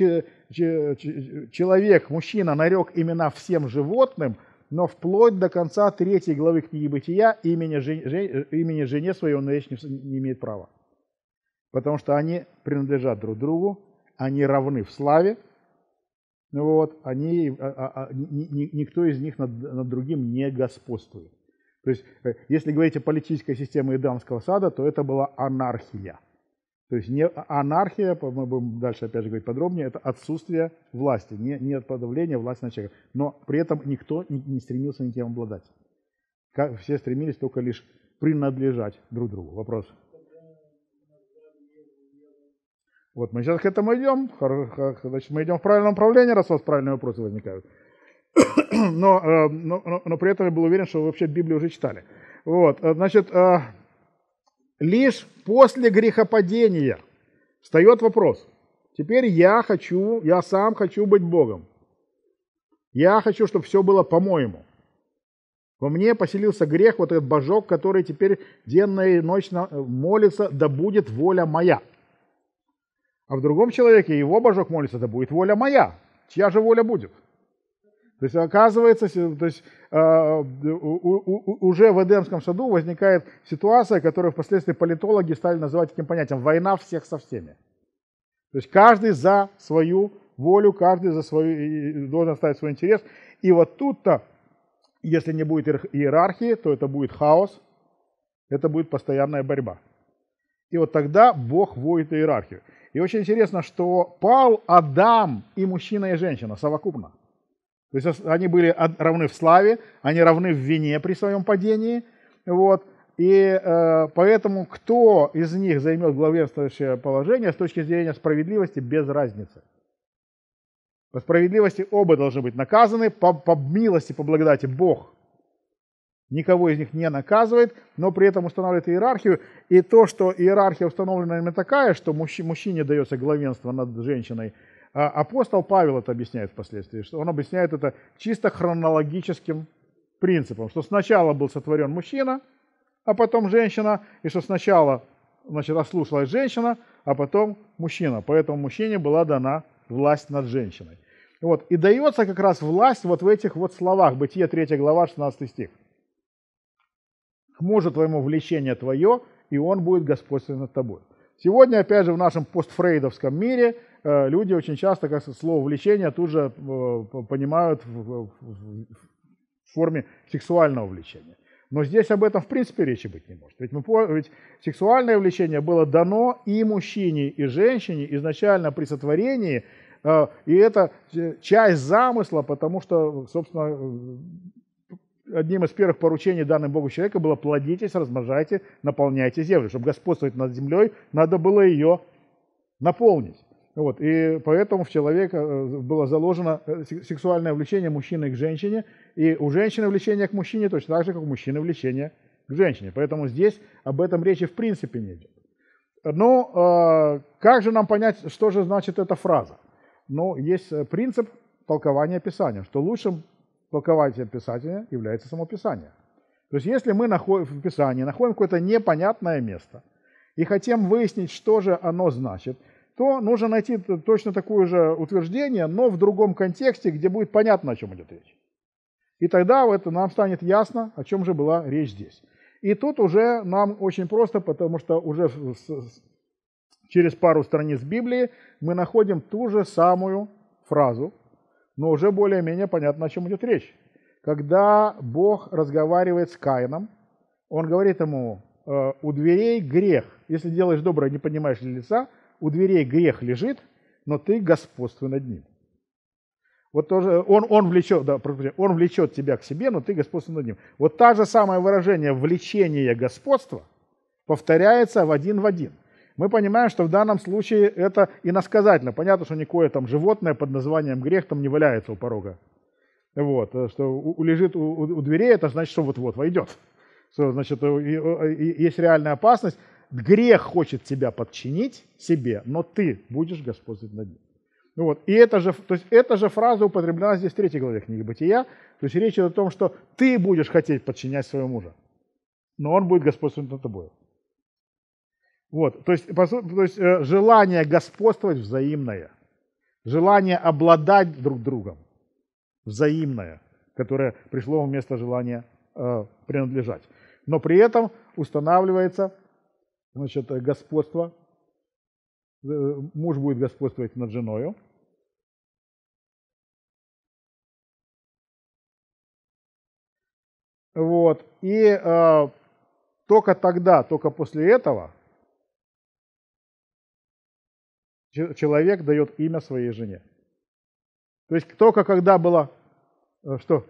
Человек, мужчина, нарек имена всем животным, но вплоть до конца 3 главы книги Бытия имени жене своей он наречь не имеет права. Потому что они принадлежат друг другу, они равны в славе, вот, никто из них над другим не господствует. То есть, если говорить о политической системе Эдемского сада, то это была анархия. То есть не анархия, мы будем дальше опять же говорить подробнее, это отсутствие власти, не подавление власти на человека. Но при этом никто не стремился никем обладать. Все стремились только лишь принадлежать друг другу. Вопрос? Вот мы сейчас к этому идем, значит, мы идем в правильном направлении, раз у вас правильные вопросы возникают. Но при этом я был уверен, что вы вообще Библию уже читали. Вот, значит, лишь после грехопадения встает вопрос. Теперь я сам хочу быть Богом. Я хочу, чтобы все было по-моему. Во мне поселился грех, вот этот божок, который теперь денно и ночно молится, да будет воля моя. А в другом человеке его божок молится, да будет воля моя. Чья же воля будет? То есть, оказывается, уже в Эдемском саду возникает ситуация, которую впоследствии политологи стали называть таким понятием «война всех со всеми». То есть каждый за свою волю, каждый за свою, должен ставить свой интерес. И вот тут-то, если не будет иерархии, то это будет хаос, это будет постоянная борьба. И вот тогда Бог вводит иерархию. И очень интересно, что пал Адам и мужчина, и женщина совокупно. То есть они были равны в славе, они равны в вине при своем падении. Вот. И поэтому кто из них займет главенствующее положение с точки зрения справедливости, без разницы. По справедливости оба должны быть наказаны, по милости, по благодати Бог никого из них не наказывает, но при этом устанавливает иерархию. И то, что иерархия установлена именно такая, что мужчине дается главенство над женщиной, апостол Павел это объясняет впоследствии, что он объясняет это чисто хронологическим принципом, что сначала был сотворен мужчина, а потом женщина, и что сначала, ослушалась женщина, а потом мужчина. Поэтому мужчине была дана власть над женщиной. Вот. И дается как раз власть вот в этих вот словах. Бытие 3 глава, 16 стих. «К мужу твоему влечение твое, и он будет господствовать над тобой». Сегодня, опять же, в нашем постфрейдовском мире люди очень часто как слово «влечение» тут же понимают в форме сексуального влечения. Но здесь об этом в принципе речи быть не может. Ведь сексуальное влечение было дано и мужчине, и женщине изначально при сотворении, и это часть замысла, потому что, собственно, одним из первых поручений, данным Богу человека, было плодитесь, размножайте, наполняйте землю. Чтобы господствовать над землей, надо было ее наполнить. Вот. И поэтому в человека было заложено сексуальное влечение мужчины к женщине, и у женщины влечение к мужчине точно так же, как у мужчины влечение к женщине. Поэтому здесь об этом речи в принципе не идет. Но как же нам понять, что же значит эта фраза? Ну, есть принцип толкования Писания, что лучшим толкователем Писания является само Писание. То есть если мы в Писании находим какое-то непонятное место и хотим выяснить, что же оно значит, то нужно найти точно такое же утверждение, но в другом контексте, где будет понятно, о чем идет речь. И тогда нам станет ясно, о чем же была речь здесь. И тут уже нам очень просто, потому что уже через пару страниц Библии мы находим ту же самую фразу, но уже более-менее понятно, о чем идет речь. Когда Бог разговаривает с Каином, Он говорит ему: у дверей грех. Если делаешь доброе, не поднимаешь лица, у дверей грех лежит, но ты господствуй над ним. Вот тоже он влечет тебя к себе, но ты господствуй над ним. Вот та же самое выражение «влечение господства» повторяется в один. Мы понимаем, что в данном случае это иносказательно. Понятно, что никакое там животное под названием грех там не валяется у порога. Вот, что лежит у дверей, это значит, что вот-вот войдет. Что, значит, есть реальная опасность. Грех хочет тебя подчинить себе, но ты будешь господствовать над ним. Вот. И эта же фраза употреблена здесь в 3 главе книги Бытия. То есть речь идет о том, что ты будешь хотеть подчинять своего мужа, но он будет господствовать над тобой. Вот. То есть желание господствовать взаимное, желание обладать друг другом взаимное, которое пришло вместо желания принадлежать. Но при этом устанавливается господство. Муж будет господствовать над женою. Вот. И только тогда, только после этого человек дает имя своей жене. То есть только когда было... Что?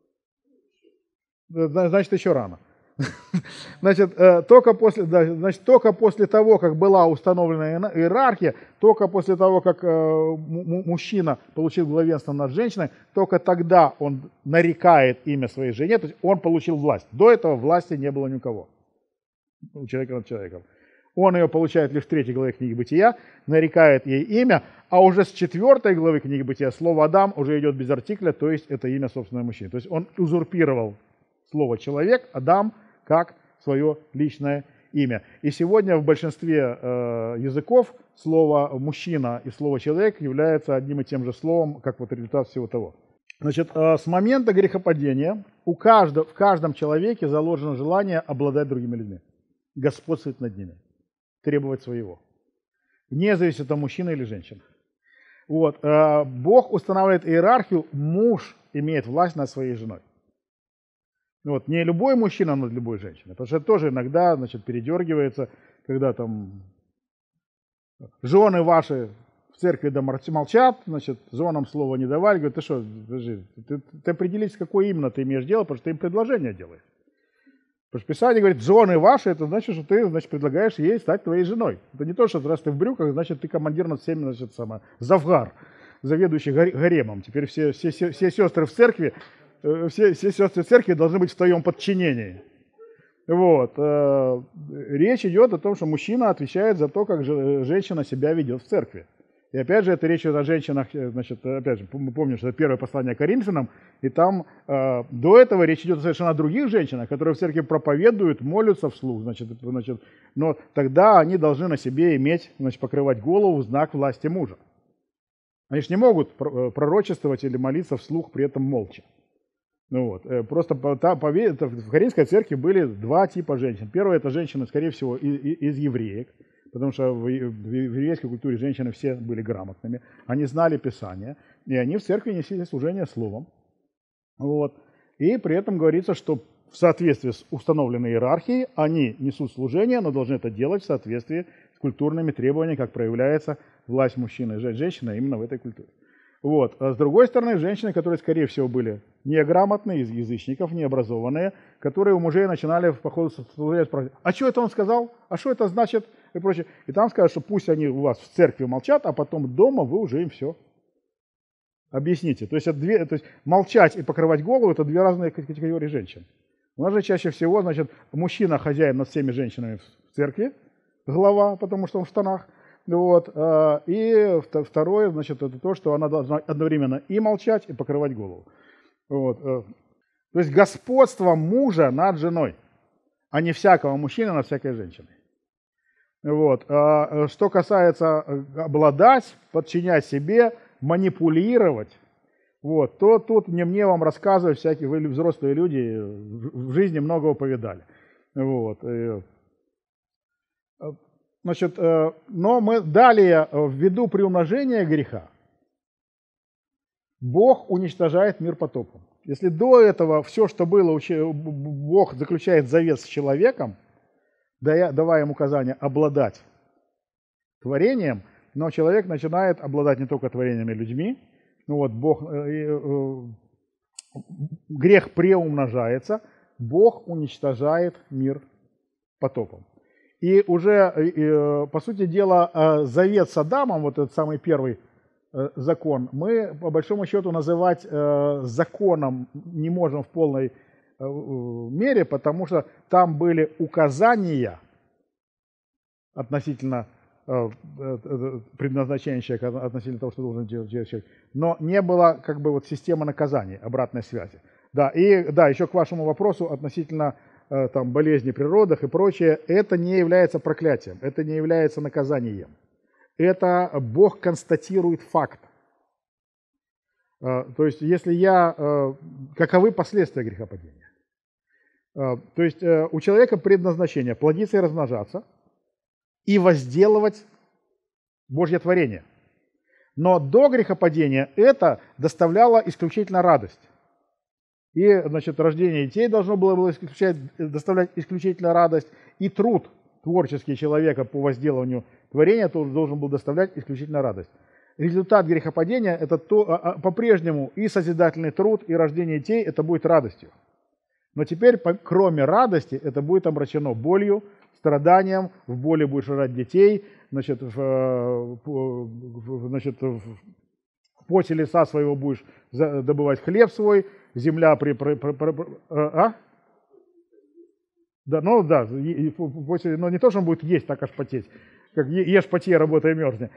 Значит, еще рано. Значит, только после того, как была установлена иерархия, только после того, как мужчина получил главенство над женщиной, только тогда он нарекает имя своей жене, то есть он получил власть. До этого власти не было ни у кого, у человека над человеком. Он ее получает лишь в 3 главе книги Бытия, нарекает ей имя, а уже с 4 главы книги Бытия слово «Адам» уже идет без артикля, то есть это имя собственного мужчины. То есть он узурпировал слово «человек», «Адам», как свое личное имя. И сегодня в большинстве языков слово «мужчина» и слово «человек» являются одним и тем же словом, как вот результат всего того. Значит, с момента грехопадения в каждом человеке заложено желание обладать другими людьми, господствовать над ними, требовать своего, вне зависимости от мужчины или женщины. Вот. Бог устанавливает иерархию, муж имеет власть над своей женой. Вот. Не любой мужчина над любой женщиной, потому что это тоже иногда, значит, передергивается, когда там жены ваши в церкви молчат, значит, женам слова не давали, говорят, ты что, подожди, ты определись, какое именно ты имеешь дело, потому что ты им предложение делаешь. Потому что Писание говорит, жены ваши, это значит, что ты, значит, предлагаешь ей стать твоей женой. Это не то, что раз ты в брюках, значит, ты командир над всеми, значит, завгар, заведующий гаремом. Теперь все сестры в церкви, все сестры в церкви должны быть в твоем подчинении. Вот. Речь идет о том, что мужчина отвечает за то, как женщина себя ведет в церкви. И опять же, это речь идет о женщинах, значит, опять же, мы помним, что это первое послание Коринфянам, и там до этого речь идет о совершенно других женщинах, которые в церкви проповедуют, молятся вслух, значит, но тогда они должны на себе иметь, значит, покрывать голову в знак власти мужа. Они же не могут пророчествовать или молиться вслух, при этом молча. Ну вот. Просто в Коринфской церкви были два типа женщин. Первое – это женщины, скорее всего, из евреек, потому что в еврейской культуре женщины все были грамотными, они знали Писание, и они в церкви несли служение словом. Вот. И при этом говорится, что в соответствии с установленной иерархией они несут служение, но должны это делать в соответствии с культурными требованиями, как проявляется власть мужчины и женщины именно в этой культуре. Вот. А с другой стороны, женщины, которые, скорее всего, были неграмотные, из язычников, необразованные, которые у мужей начинали по ходу служения спрашивать, а что это он сказал, а что это значит, и прочее. И там скажут, что пусть они у вас в церкви молчат, а потом дома вы уже им все объясните. То есть молчать и покрывать голову – это две разные категории женщин. У нас же чаще всего, значит, мужчина хозяин над всеми женщинами в церкви, глава, потому что он в штанах. Вот. И второе, значит, это то, что она должна одновременно и молчать, и покрывать голову. Вот. То есть господство мужа над женой, а не всякого мужчины над всякой женщиной. Вот. Что касается обладать, подчинять себе, манипулировать, вот, то тут не мне вам рассказывать, всякие вы взрослые люди в жизни многого повидали. Вот. Значит, но мы далее, ввиду приумножения греха, Бог уничтожает мир потопом. Если до этого все, что было, Бог заключает завет с человеком, давая ему указание обладать творением, но человек начинает обладать не только творениями людьми, ну вот грех преумножается, Бог уничтожает мир потопом. И уже, по сути дела, завет с Адамом, вот этот самый первый закон, мы по большому счету называть законом не можем в полной мере, потому что там были указания относительно предназначения человека, относительно того, что должен делать человек, но не было как бы вот системы наказаний, обратной связи. Да, и да, еще к вашему вопросу относительно там, болезни при родах и прочее, это не является проклятием, это не является наказанием. Это Бог констатирует факт. То есть, если каковы последствия грехопадения? То есть, у человека предназначение плодиться и размножаться и возделывать Божье творение. Но до грехопадения это доставляло исключительно радость. И, значит, рождение детей должно было доставлять исключительно радость, и труд творческий человека по возделыванию творения должен был доставлять исключительно радость. Результат грехопадения – это по-прежнему и созидательный труд, и рождение детей – это будет радостью. Но теперь, кроме радости, это будет омрачено болью, страданием, в боли будешь рожать детей, значит, в поте лица своего будешь добывать хлеб свой, земля Да, ну да, но не то, что он будет есть, так аж потеть. Как ешь, поти, работай, мерзни.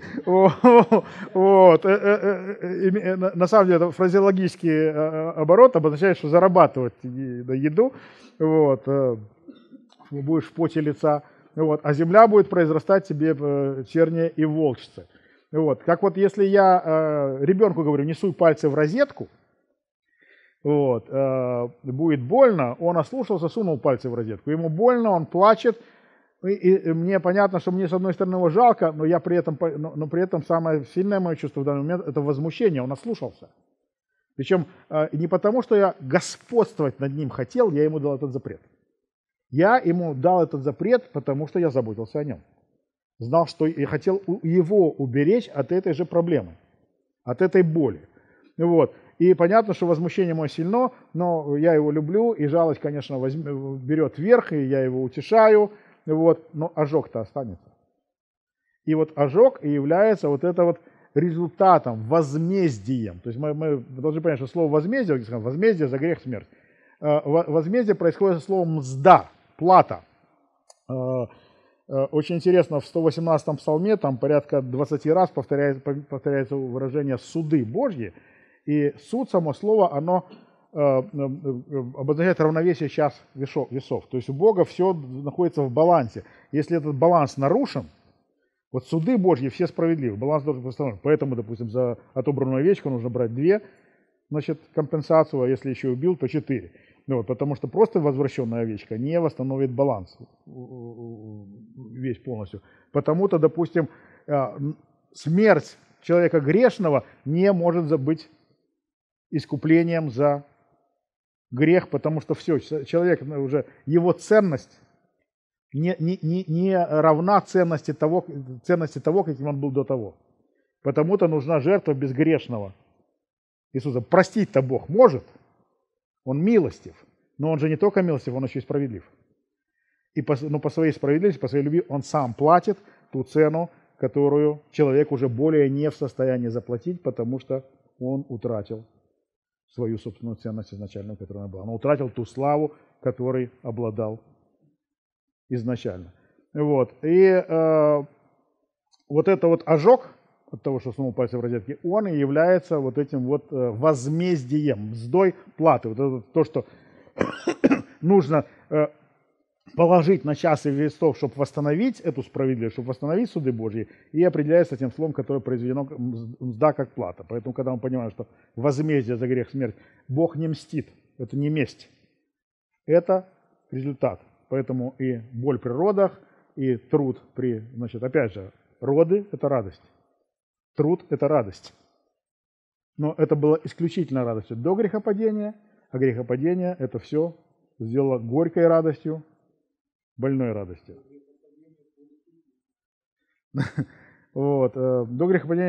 На самом деле, это фразеологический оборот обозначает, что зарабатывать еду. Будешь в поте лица. вот, а земля будет произрастать тебе черни и волчцы. Вот. Как вот если я ребенку говорю, не суй пальцы в розетку, вот, будет больно, он ослушался, сунул пальцы в розетку, ему больно, он плачет, и мне понятно, что мне с одной стороны его жалко, но при этом самое сильное мое чувство в данный момент – это возмущение, он ослушался. Причем не потому, что я господствовать над ним хотел, я ему дал этот запрет. Я ему дал этот запрет, потому что я заботился о нем. Знал, что я хотел его уберечь от этой же проблемы, от этой боли. Вот. И понятно, что возмущение мое сильно, но я его люблю, и жалость, конечно, берет верх, и я его утешаю, вот. Но ожог-то останется. И вот ожог и является вот это вот результатом, возмездием. То есть мы должны понять, что слово возмездие, возмездие за грех смерть. Возмездие происходит со словом мзда, плата. Очень интересно, в 118-м псалме там порядка 20 раз повторяется выражение «суды Божьи», и суд, само слово, оно обозначает равновесие час весов. То есть у Бога все находится в балансе. Если этот баланс нарушен, вот суды Божьи все справедливы, баланс должен быть восстановлен. Поэтому, допустим, за отобранную овечку нужно брать 2, значит, компенсацию, а если еще убил, то 4. Ну, вот, потому что просто возвращенная овечка не восстановит баланс весь полностью. Потому-то, допустим, смерть человека грешного не может быть искуплением за грех, потому что все, человек уже, его ценность не равна ценности того, каким он был до того. Потому-то нужна жертва безгрешного Иисуса. Простить-то Бог может, Он милостив, но Он же не только милостив, Он еще и справедлив. И по своей справедливости, по своей любви Он сам платит ту цену, которую человек уже более не в состоянии заплатить, потому что он утратил свою собственную ценность изначальную, которая была. Он утратил ту славу, которой обладал изначально. Вот. И вот это вот ожог от того, что сунул пальцы в розетке, он и является вот этим вот возмездием, мздой платы. Вот это то, что нужно положить на часы весов, чтобы восстановить эту справедливость, чтобы восстановить суды Божьи, и определяется тем словом, которое произведено мзда как плата. Поэтому, когда мы понимаем, что возмездие за грех смерть, Бог не мстит, это не месть, это результат. Поэтому и боль при родах, и труд при, значит, опять же, роды – это радость, труд – это радость. Но это было исключительно радостью до грехопадения, а грехопадение – это все сделало горькой радостью, больной радостью. Вот. До грехопадения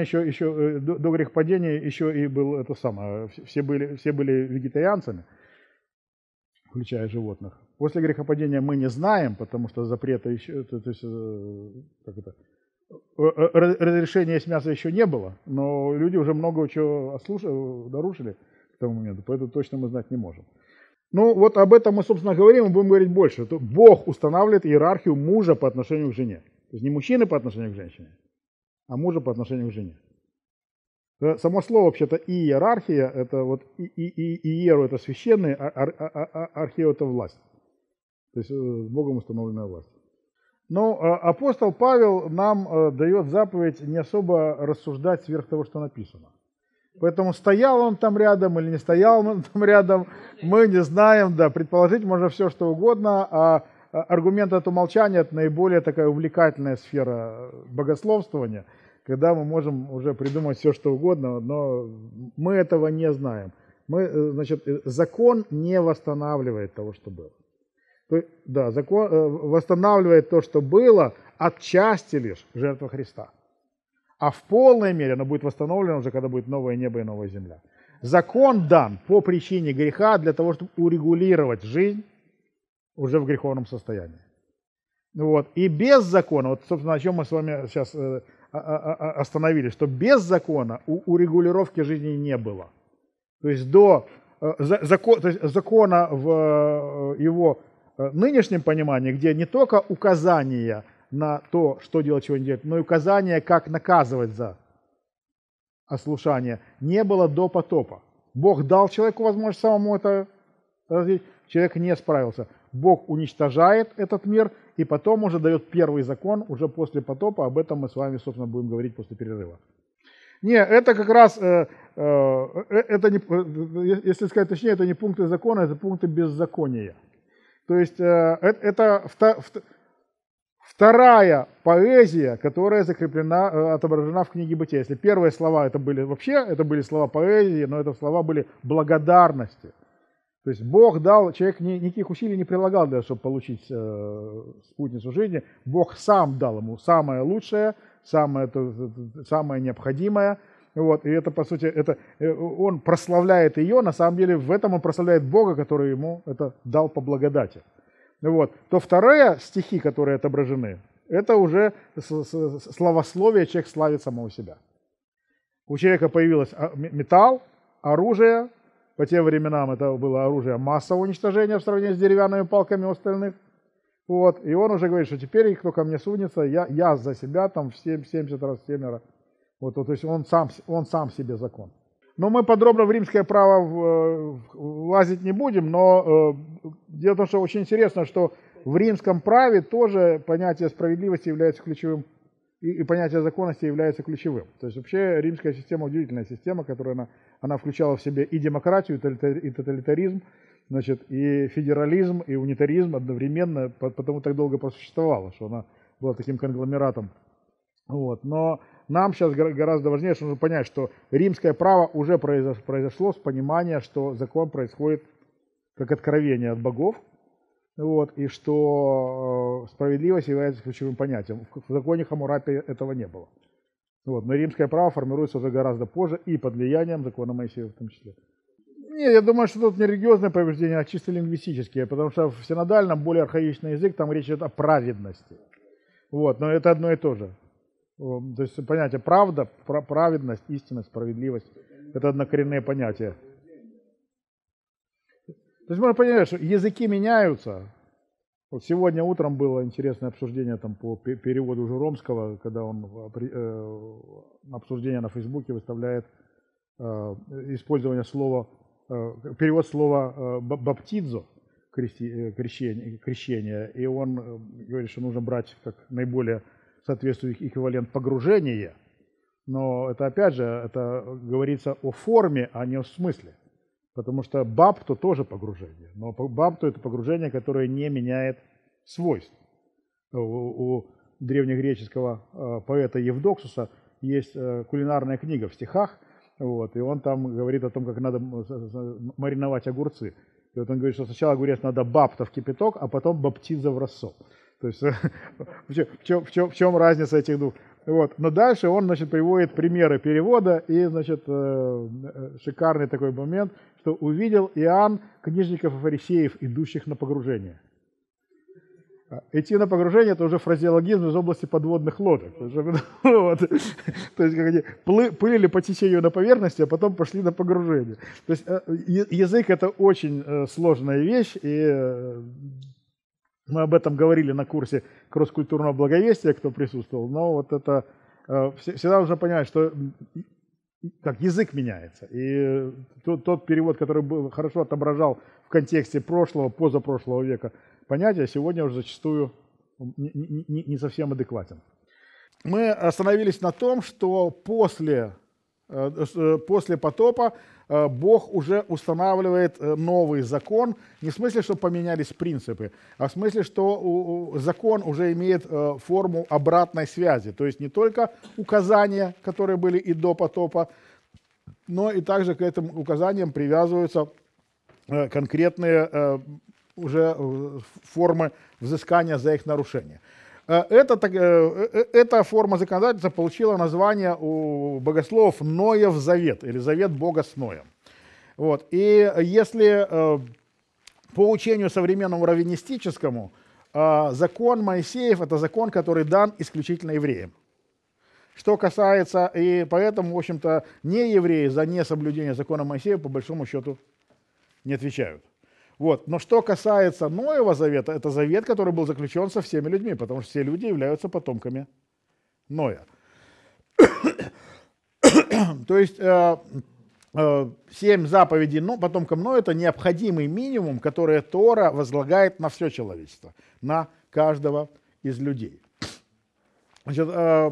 еще и был это самое. Все были вегетарианцами, включая животных. После грехопадения мы не знаем, потому что запрета еще, то есть, как это, разрешения есть мясо еще не было, но люди уже много чего нарушили к тому моменту, поэтому точно мы знать не можем. Ну, вот об этом мы, собственно, говорим, и будем говорить больше. Бог устанавливает иерархию мужа по отношению к жене. То есть не мужчины по отношению к женщине, а мужа по отношению к жене. Само слово вообще-то иерархия, это вот иеру это священный, архео это власть. То есть Богом установленная власть. Но апостол Павел нам дает заповедь не особо рассуждать сверх того, что написано. Поэтому стоял он там рядом или не стоял он там рядом, мы не знаем, да, предположить можно все, что угодно, а аргумент от умолчания – это наиболее такая увлекательная сфера богословствования, когда мы можем уже придумать все, что угодно, но мы этого не знаем. Значит, закон не восстанавливает того, что было. Да, закон восстанавливает то, что было, отчасти лишь жертва Христа. А в полной мере оно будет восстановлено уже, когда будет новое небо и новая земля. Закон дан по причине греха для того, чтобы урегулировать жизнь уже в греховном состоянии. Вот. И без закона, вот, собственно, о чем мы с вами сейчас остановились, что без закона урегулировки жизни не было. То есть до закона в его нынешнем понимании, где не только указания на то, что делать, чего не делать, но и указания, как наказывать за ослушание, не было до потопа. Бог дал человеку возможность самому это развить, человек не справился. Бог уничтожает этот мир и потом уже дает первый закон, уже после потопа. Об этом мы с вами, собственно, будем говорить после перерыва. Не, это как раз, это не, если сказать точнее, это не пункты закона, это пункты беззакония. То есть это вторая поэзия, которая закреплена, отображена в книге Бытия. Если первые слова это были слова поэзии, но это слова были благодарности. То есть Бог дал, человек никаких усилий не прилагал для того, чтобы получить спутницу жизни. Бог сам дал ему самое лучшее, самое необходимое. Вот, и это, по сути, он прославляет ее, на самом деле в этом он прославляет Бога, который ему это дал по благодати. Вот. То вторые стихи, которые отображены, это уже славословие, человек славит самого себя. У человека появилось металл, оружие. По тем временам это было оружие массового уничтожения в сравнении с деревянными палками у остальных. Вот. И он уже говорит, что теперь, кто ко мне сунется, я за себя там в 70 раз, в 7 раз. Вот, то есть он сам себе закон. Но мы подробно в римское право влазить не будем, но дело в том, что очень интересно, что в римском праве тоже понятие справедливости является ключевым, и понятие законности является ключевым. То есть вообще римская система удивительная система, которая она включала в себе и демократию, и тоталитаризм, значит, и федерализм, и унитаризм одновременно, потому так долго просуществовала, что она была таким конгломератом. Вот. Но нам сейчас гораздо важнее, что нужно понять, что римское право уже произошло с понимания, что закон происходит как откровение от богов, вот, и что справедливость является ключевым понятием. В законе Хаммурапи этого не было. Вот. Но римское право формируется уже гораздо позже и под влиянием закона Моисея в том числе. Нет, я думаю, что тут не религиозное повреждение, а чисто лингвистические, потому что в синодальном, более архаичный язык, там речь идет о праведности. Вот. Но это одно и то же. То есть понятие правда, праведность, истинность, справедливость – это однокоренные понятия. То есть можно понять, что языки меняются. Вот сегодня утром было интересное обсуждение там, по переводу Журомского, когда он обсуждение на Фейсбуке выставляет использование слова, перевод слова «баптизо», крещение, и он говорит, что нужно брать как наиболее соответствующий эквивалент погружения, но это опять же это говорится о форме, а не о смысле. Потому что бапту тоже погружение, но бапту это погружение, которое не меняет свойств. У древнегреческого поэта Евдоксуса есть кулинарная книга в стихах, вот, и он там говорит о том, как надо мариновать огурцы. И вот он говорит, что сначала огурец надо бапта в кипяток, а потом баптиза в рассол. То есть в чем разница этих двух? Вот. Но дальше он, значит, приводит примеры перевода, и, значит, шикарный такой момент, что увидел Иоанн книжников и фарисеев, идущих на погружение. Идти на погружение – это уже фразеологизм из области подводных лодок. Вот. То есть как они плыли по течению на поверхности, а потом пошли на погружение. То есть язык – это очень сложная вещь, и мы об этом говорили на курсе кросс-культурного благовестия, кто присутствовал, но вот это всегда нужно понимать, что как язык меняется. И тот перевод, который хорошо отображал в контексте прошлого, позапрошлого века понятия, сегодня уже зачастую не совсем адекватен. Мы остановились на том, что после потопа Бог уже устанавливает новый закон, не в смысле, что поменялись принципы, а в смысле, что закон уже имеет форму обратной связи. То есть не только указания, которые были и до потопа, но и также к этим указаниям привязываются конкретные уже формы взыскания за их нарушение. Эта форма законодательства получила название у богословов Ноев завет, или завет Бога с Ноем. Вот. И если по учению современному раввинистическому, закон Моисеев – это закон, который дан исключительно евреям. Что касается, и поэтому, в общем-то, не евреи за несоблюдение закона Моисея по большому счету не отвечают. Вот. Но что касается Ноева завета, это завет, который был заключен со всеми людьми, потому что все люди являются потомками Ноя. То есть 7 заповедей потомкам Ноя – это необходимый минимум, который Тора возлагает на все человечество, на каждого из людей. Значит,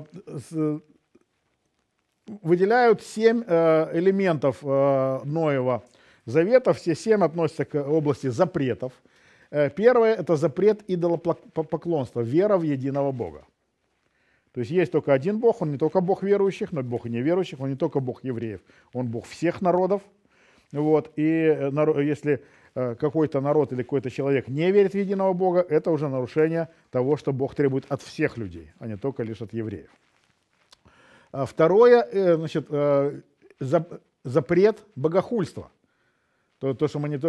выделяют 7 элементов Ноева завета, все 7 относятся к области запретов. Первое – это запрет идолопоклонства, вера в единого Бога. То есть только один Бог, он не только Бог верующих, но Бог и неверующих, он не только Бог евреев, он Бог всех народов. Вот. И если какой-то народ или какой-то человек не верит в единого Бога, это уже нарушение того, что Бог требует от всех людей, а не только лишь от евреев. Второе, значит, запрет богохульства. То, что мы не,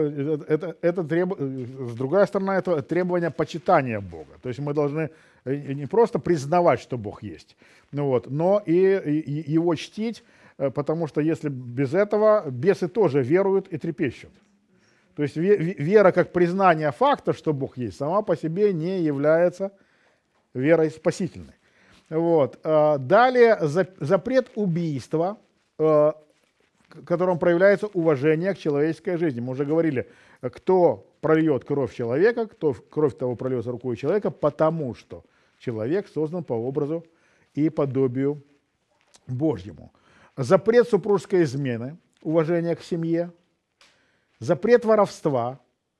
с другой стороны, это требование почитания Бога. То есть мы должны не просто признавать, что Бог есть, но и его чтить, потому что если без этого бесы тоже веруют и трепещут. То есть вера как признание факта, что Бог есть, сама по себе не является верой спасительной. Вот. Далее запрет убийства, в котором проявляется уважение к человеческой жизни. Мы уже говорили, кто прольет кровь человека, кровь того прольется рукой человека, потому что человек создан по образу и подобию Божьему. Запрет супружеской измены, уважение к семье. Запрет воровства,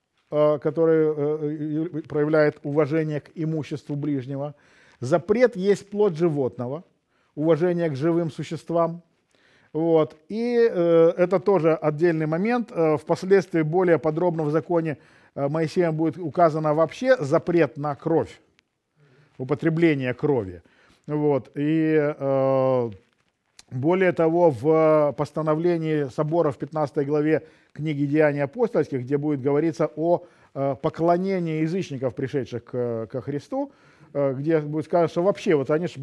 который проявляет уважение к имуществу ближнего. Запрет есть плоть животного, уважение к живым существам. Вот. И это тоже отдельный момент. Впоследствии более подробно в законе Моисеем будет указано вообще запрет на кровь, употребление крови. Вот. И более того, в постановлении собора в 15 главе книги «Деяний апостольских», где будет говориться о поклонении язычников, пришедших ко Христу, где будет сказано, что вообще вот они же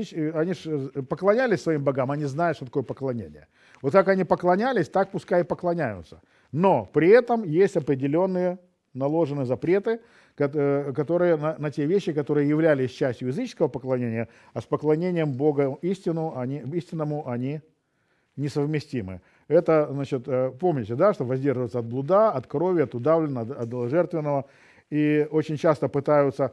поклонялись своим богам, они знают, что такое поклонение. Вот как они поклонялись, так пускай и поклоняются. Но при этом есть определенные наложенные запреты, которые на те вещи, которые являлись частью языческого поклонения, а с поклонением Богу истинному они несовместимы. Это, значит, помните, да, что воздерживаться от блуда, от крови, от удавленного, от идоложертвенного. И очень часто пытаются,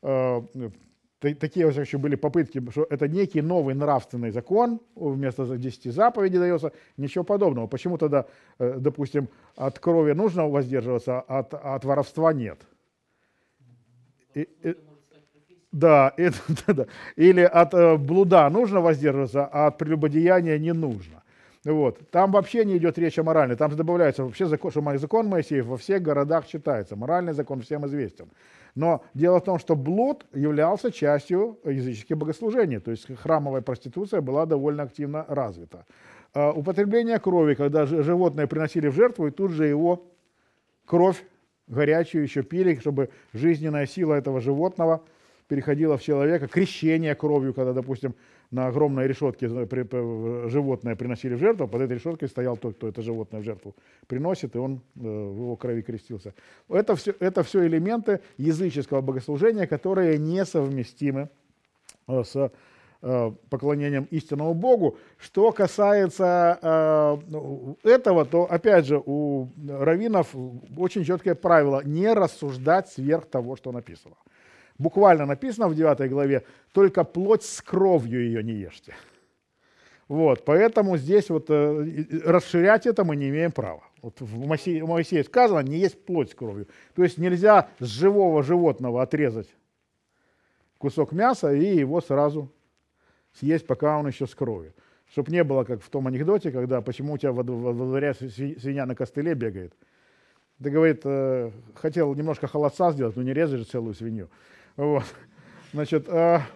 такие еще были попытки, что это некий новый нравственный закон, вместо 10 заповедей дается, ничего подобного. Почему тогда, допустим, от крови нужно воздерживаться, а от воровства нет? Да, да. Или от блуда нужно воздерживаться, а от прелюбодеяния не нужно. Вот. Там вообще не идет речь о моральной, там же добавляется вообще закон, что закон Моисеев во всех городах читается, моральный закон всем известен. Но дело в том, что блуд являлся частью языческих богослужений, то есть храмовая проституция была довольно активно развита. Употребление крови, когда животное приносили в жертву, и тут же его кровь горячую еще пили, чтобы жизненная сила этого животного переходила в человека. Крещение кровью, когда, допустим, на огромной решетке животное приносили в жертву, под этой решеткой стоял тот, кто это животное в жертву приносит, и он в его крови крестился. Это все элементы языческого богослужения, которые несовместимы с поклонением истинному Богу. Что касается этого, то, опять же, у раввинов очень четкое правило – не рассуждать сверх того, что написано. Буквально написано в 9 главе, только плоть с кровью ее не ешьте. Вот, поэтому здесь вот расширять это мы не имеем права. Вот в Моисее сказано, не есть плоть с кровью. То есть нельзя с живого животного отрезать кусок мяса и его сразу съесть, пока он еще с кровью. Чтобы не было, как в том анекдоте, когда почему у тебя во дворе свинья на костыле бегает. Ты, говорит, хотел немножко холодца сделать, но не резать же целую свинью. Вот. Значит,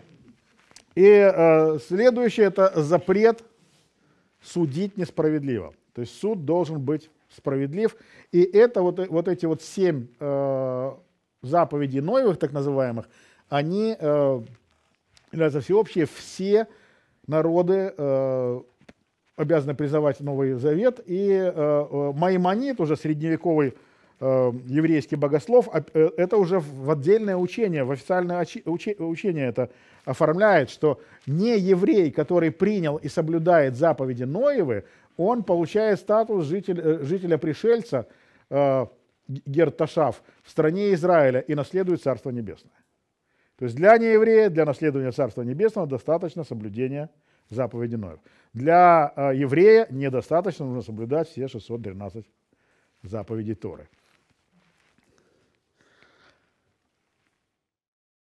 следующее – это запрет судить несправедливо. То есть суд должен быть справедлив. И это вот эти 7 заповедей Ноевых, так называемых, они являются всеобщие. Все народы обязаны признавать Новый Завет. И Маймонид, уже средневековый еврейский богослов, это уже в отдельное учение, в официальное учение это оформляет, что не еврей, который принял и соблюдает заповеди Ноевы, он получает статус жителя-пришельца Гер Ташав в стране Израиля и наследует Царство Небесное. То есть для нееврея, для наследования Царства Небесного достаточно соблюдения заповедей Ноев. Для еврея недостаточно, нужно соблюдать все 613 заповедей Торы.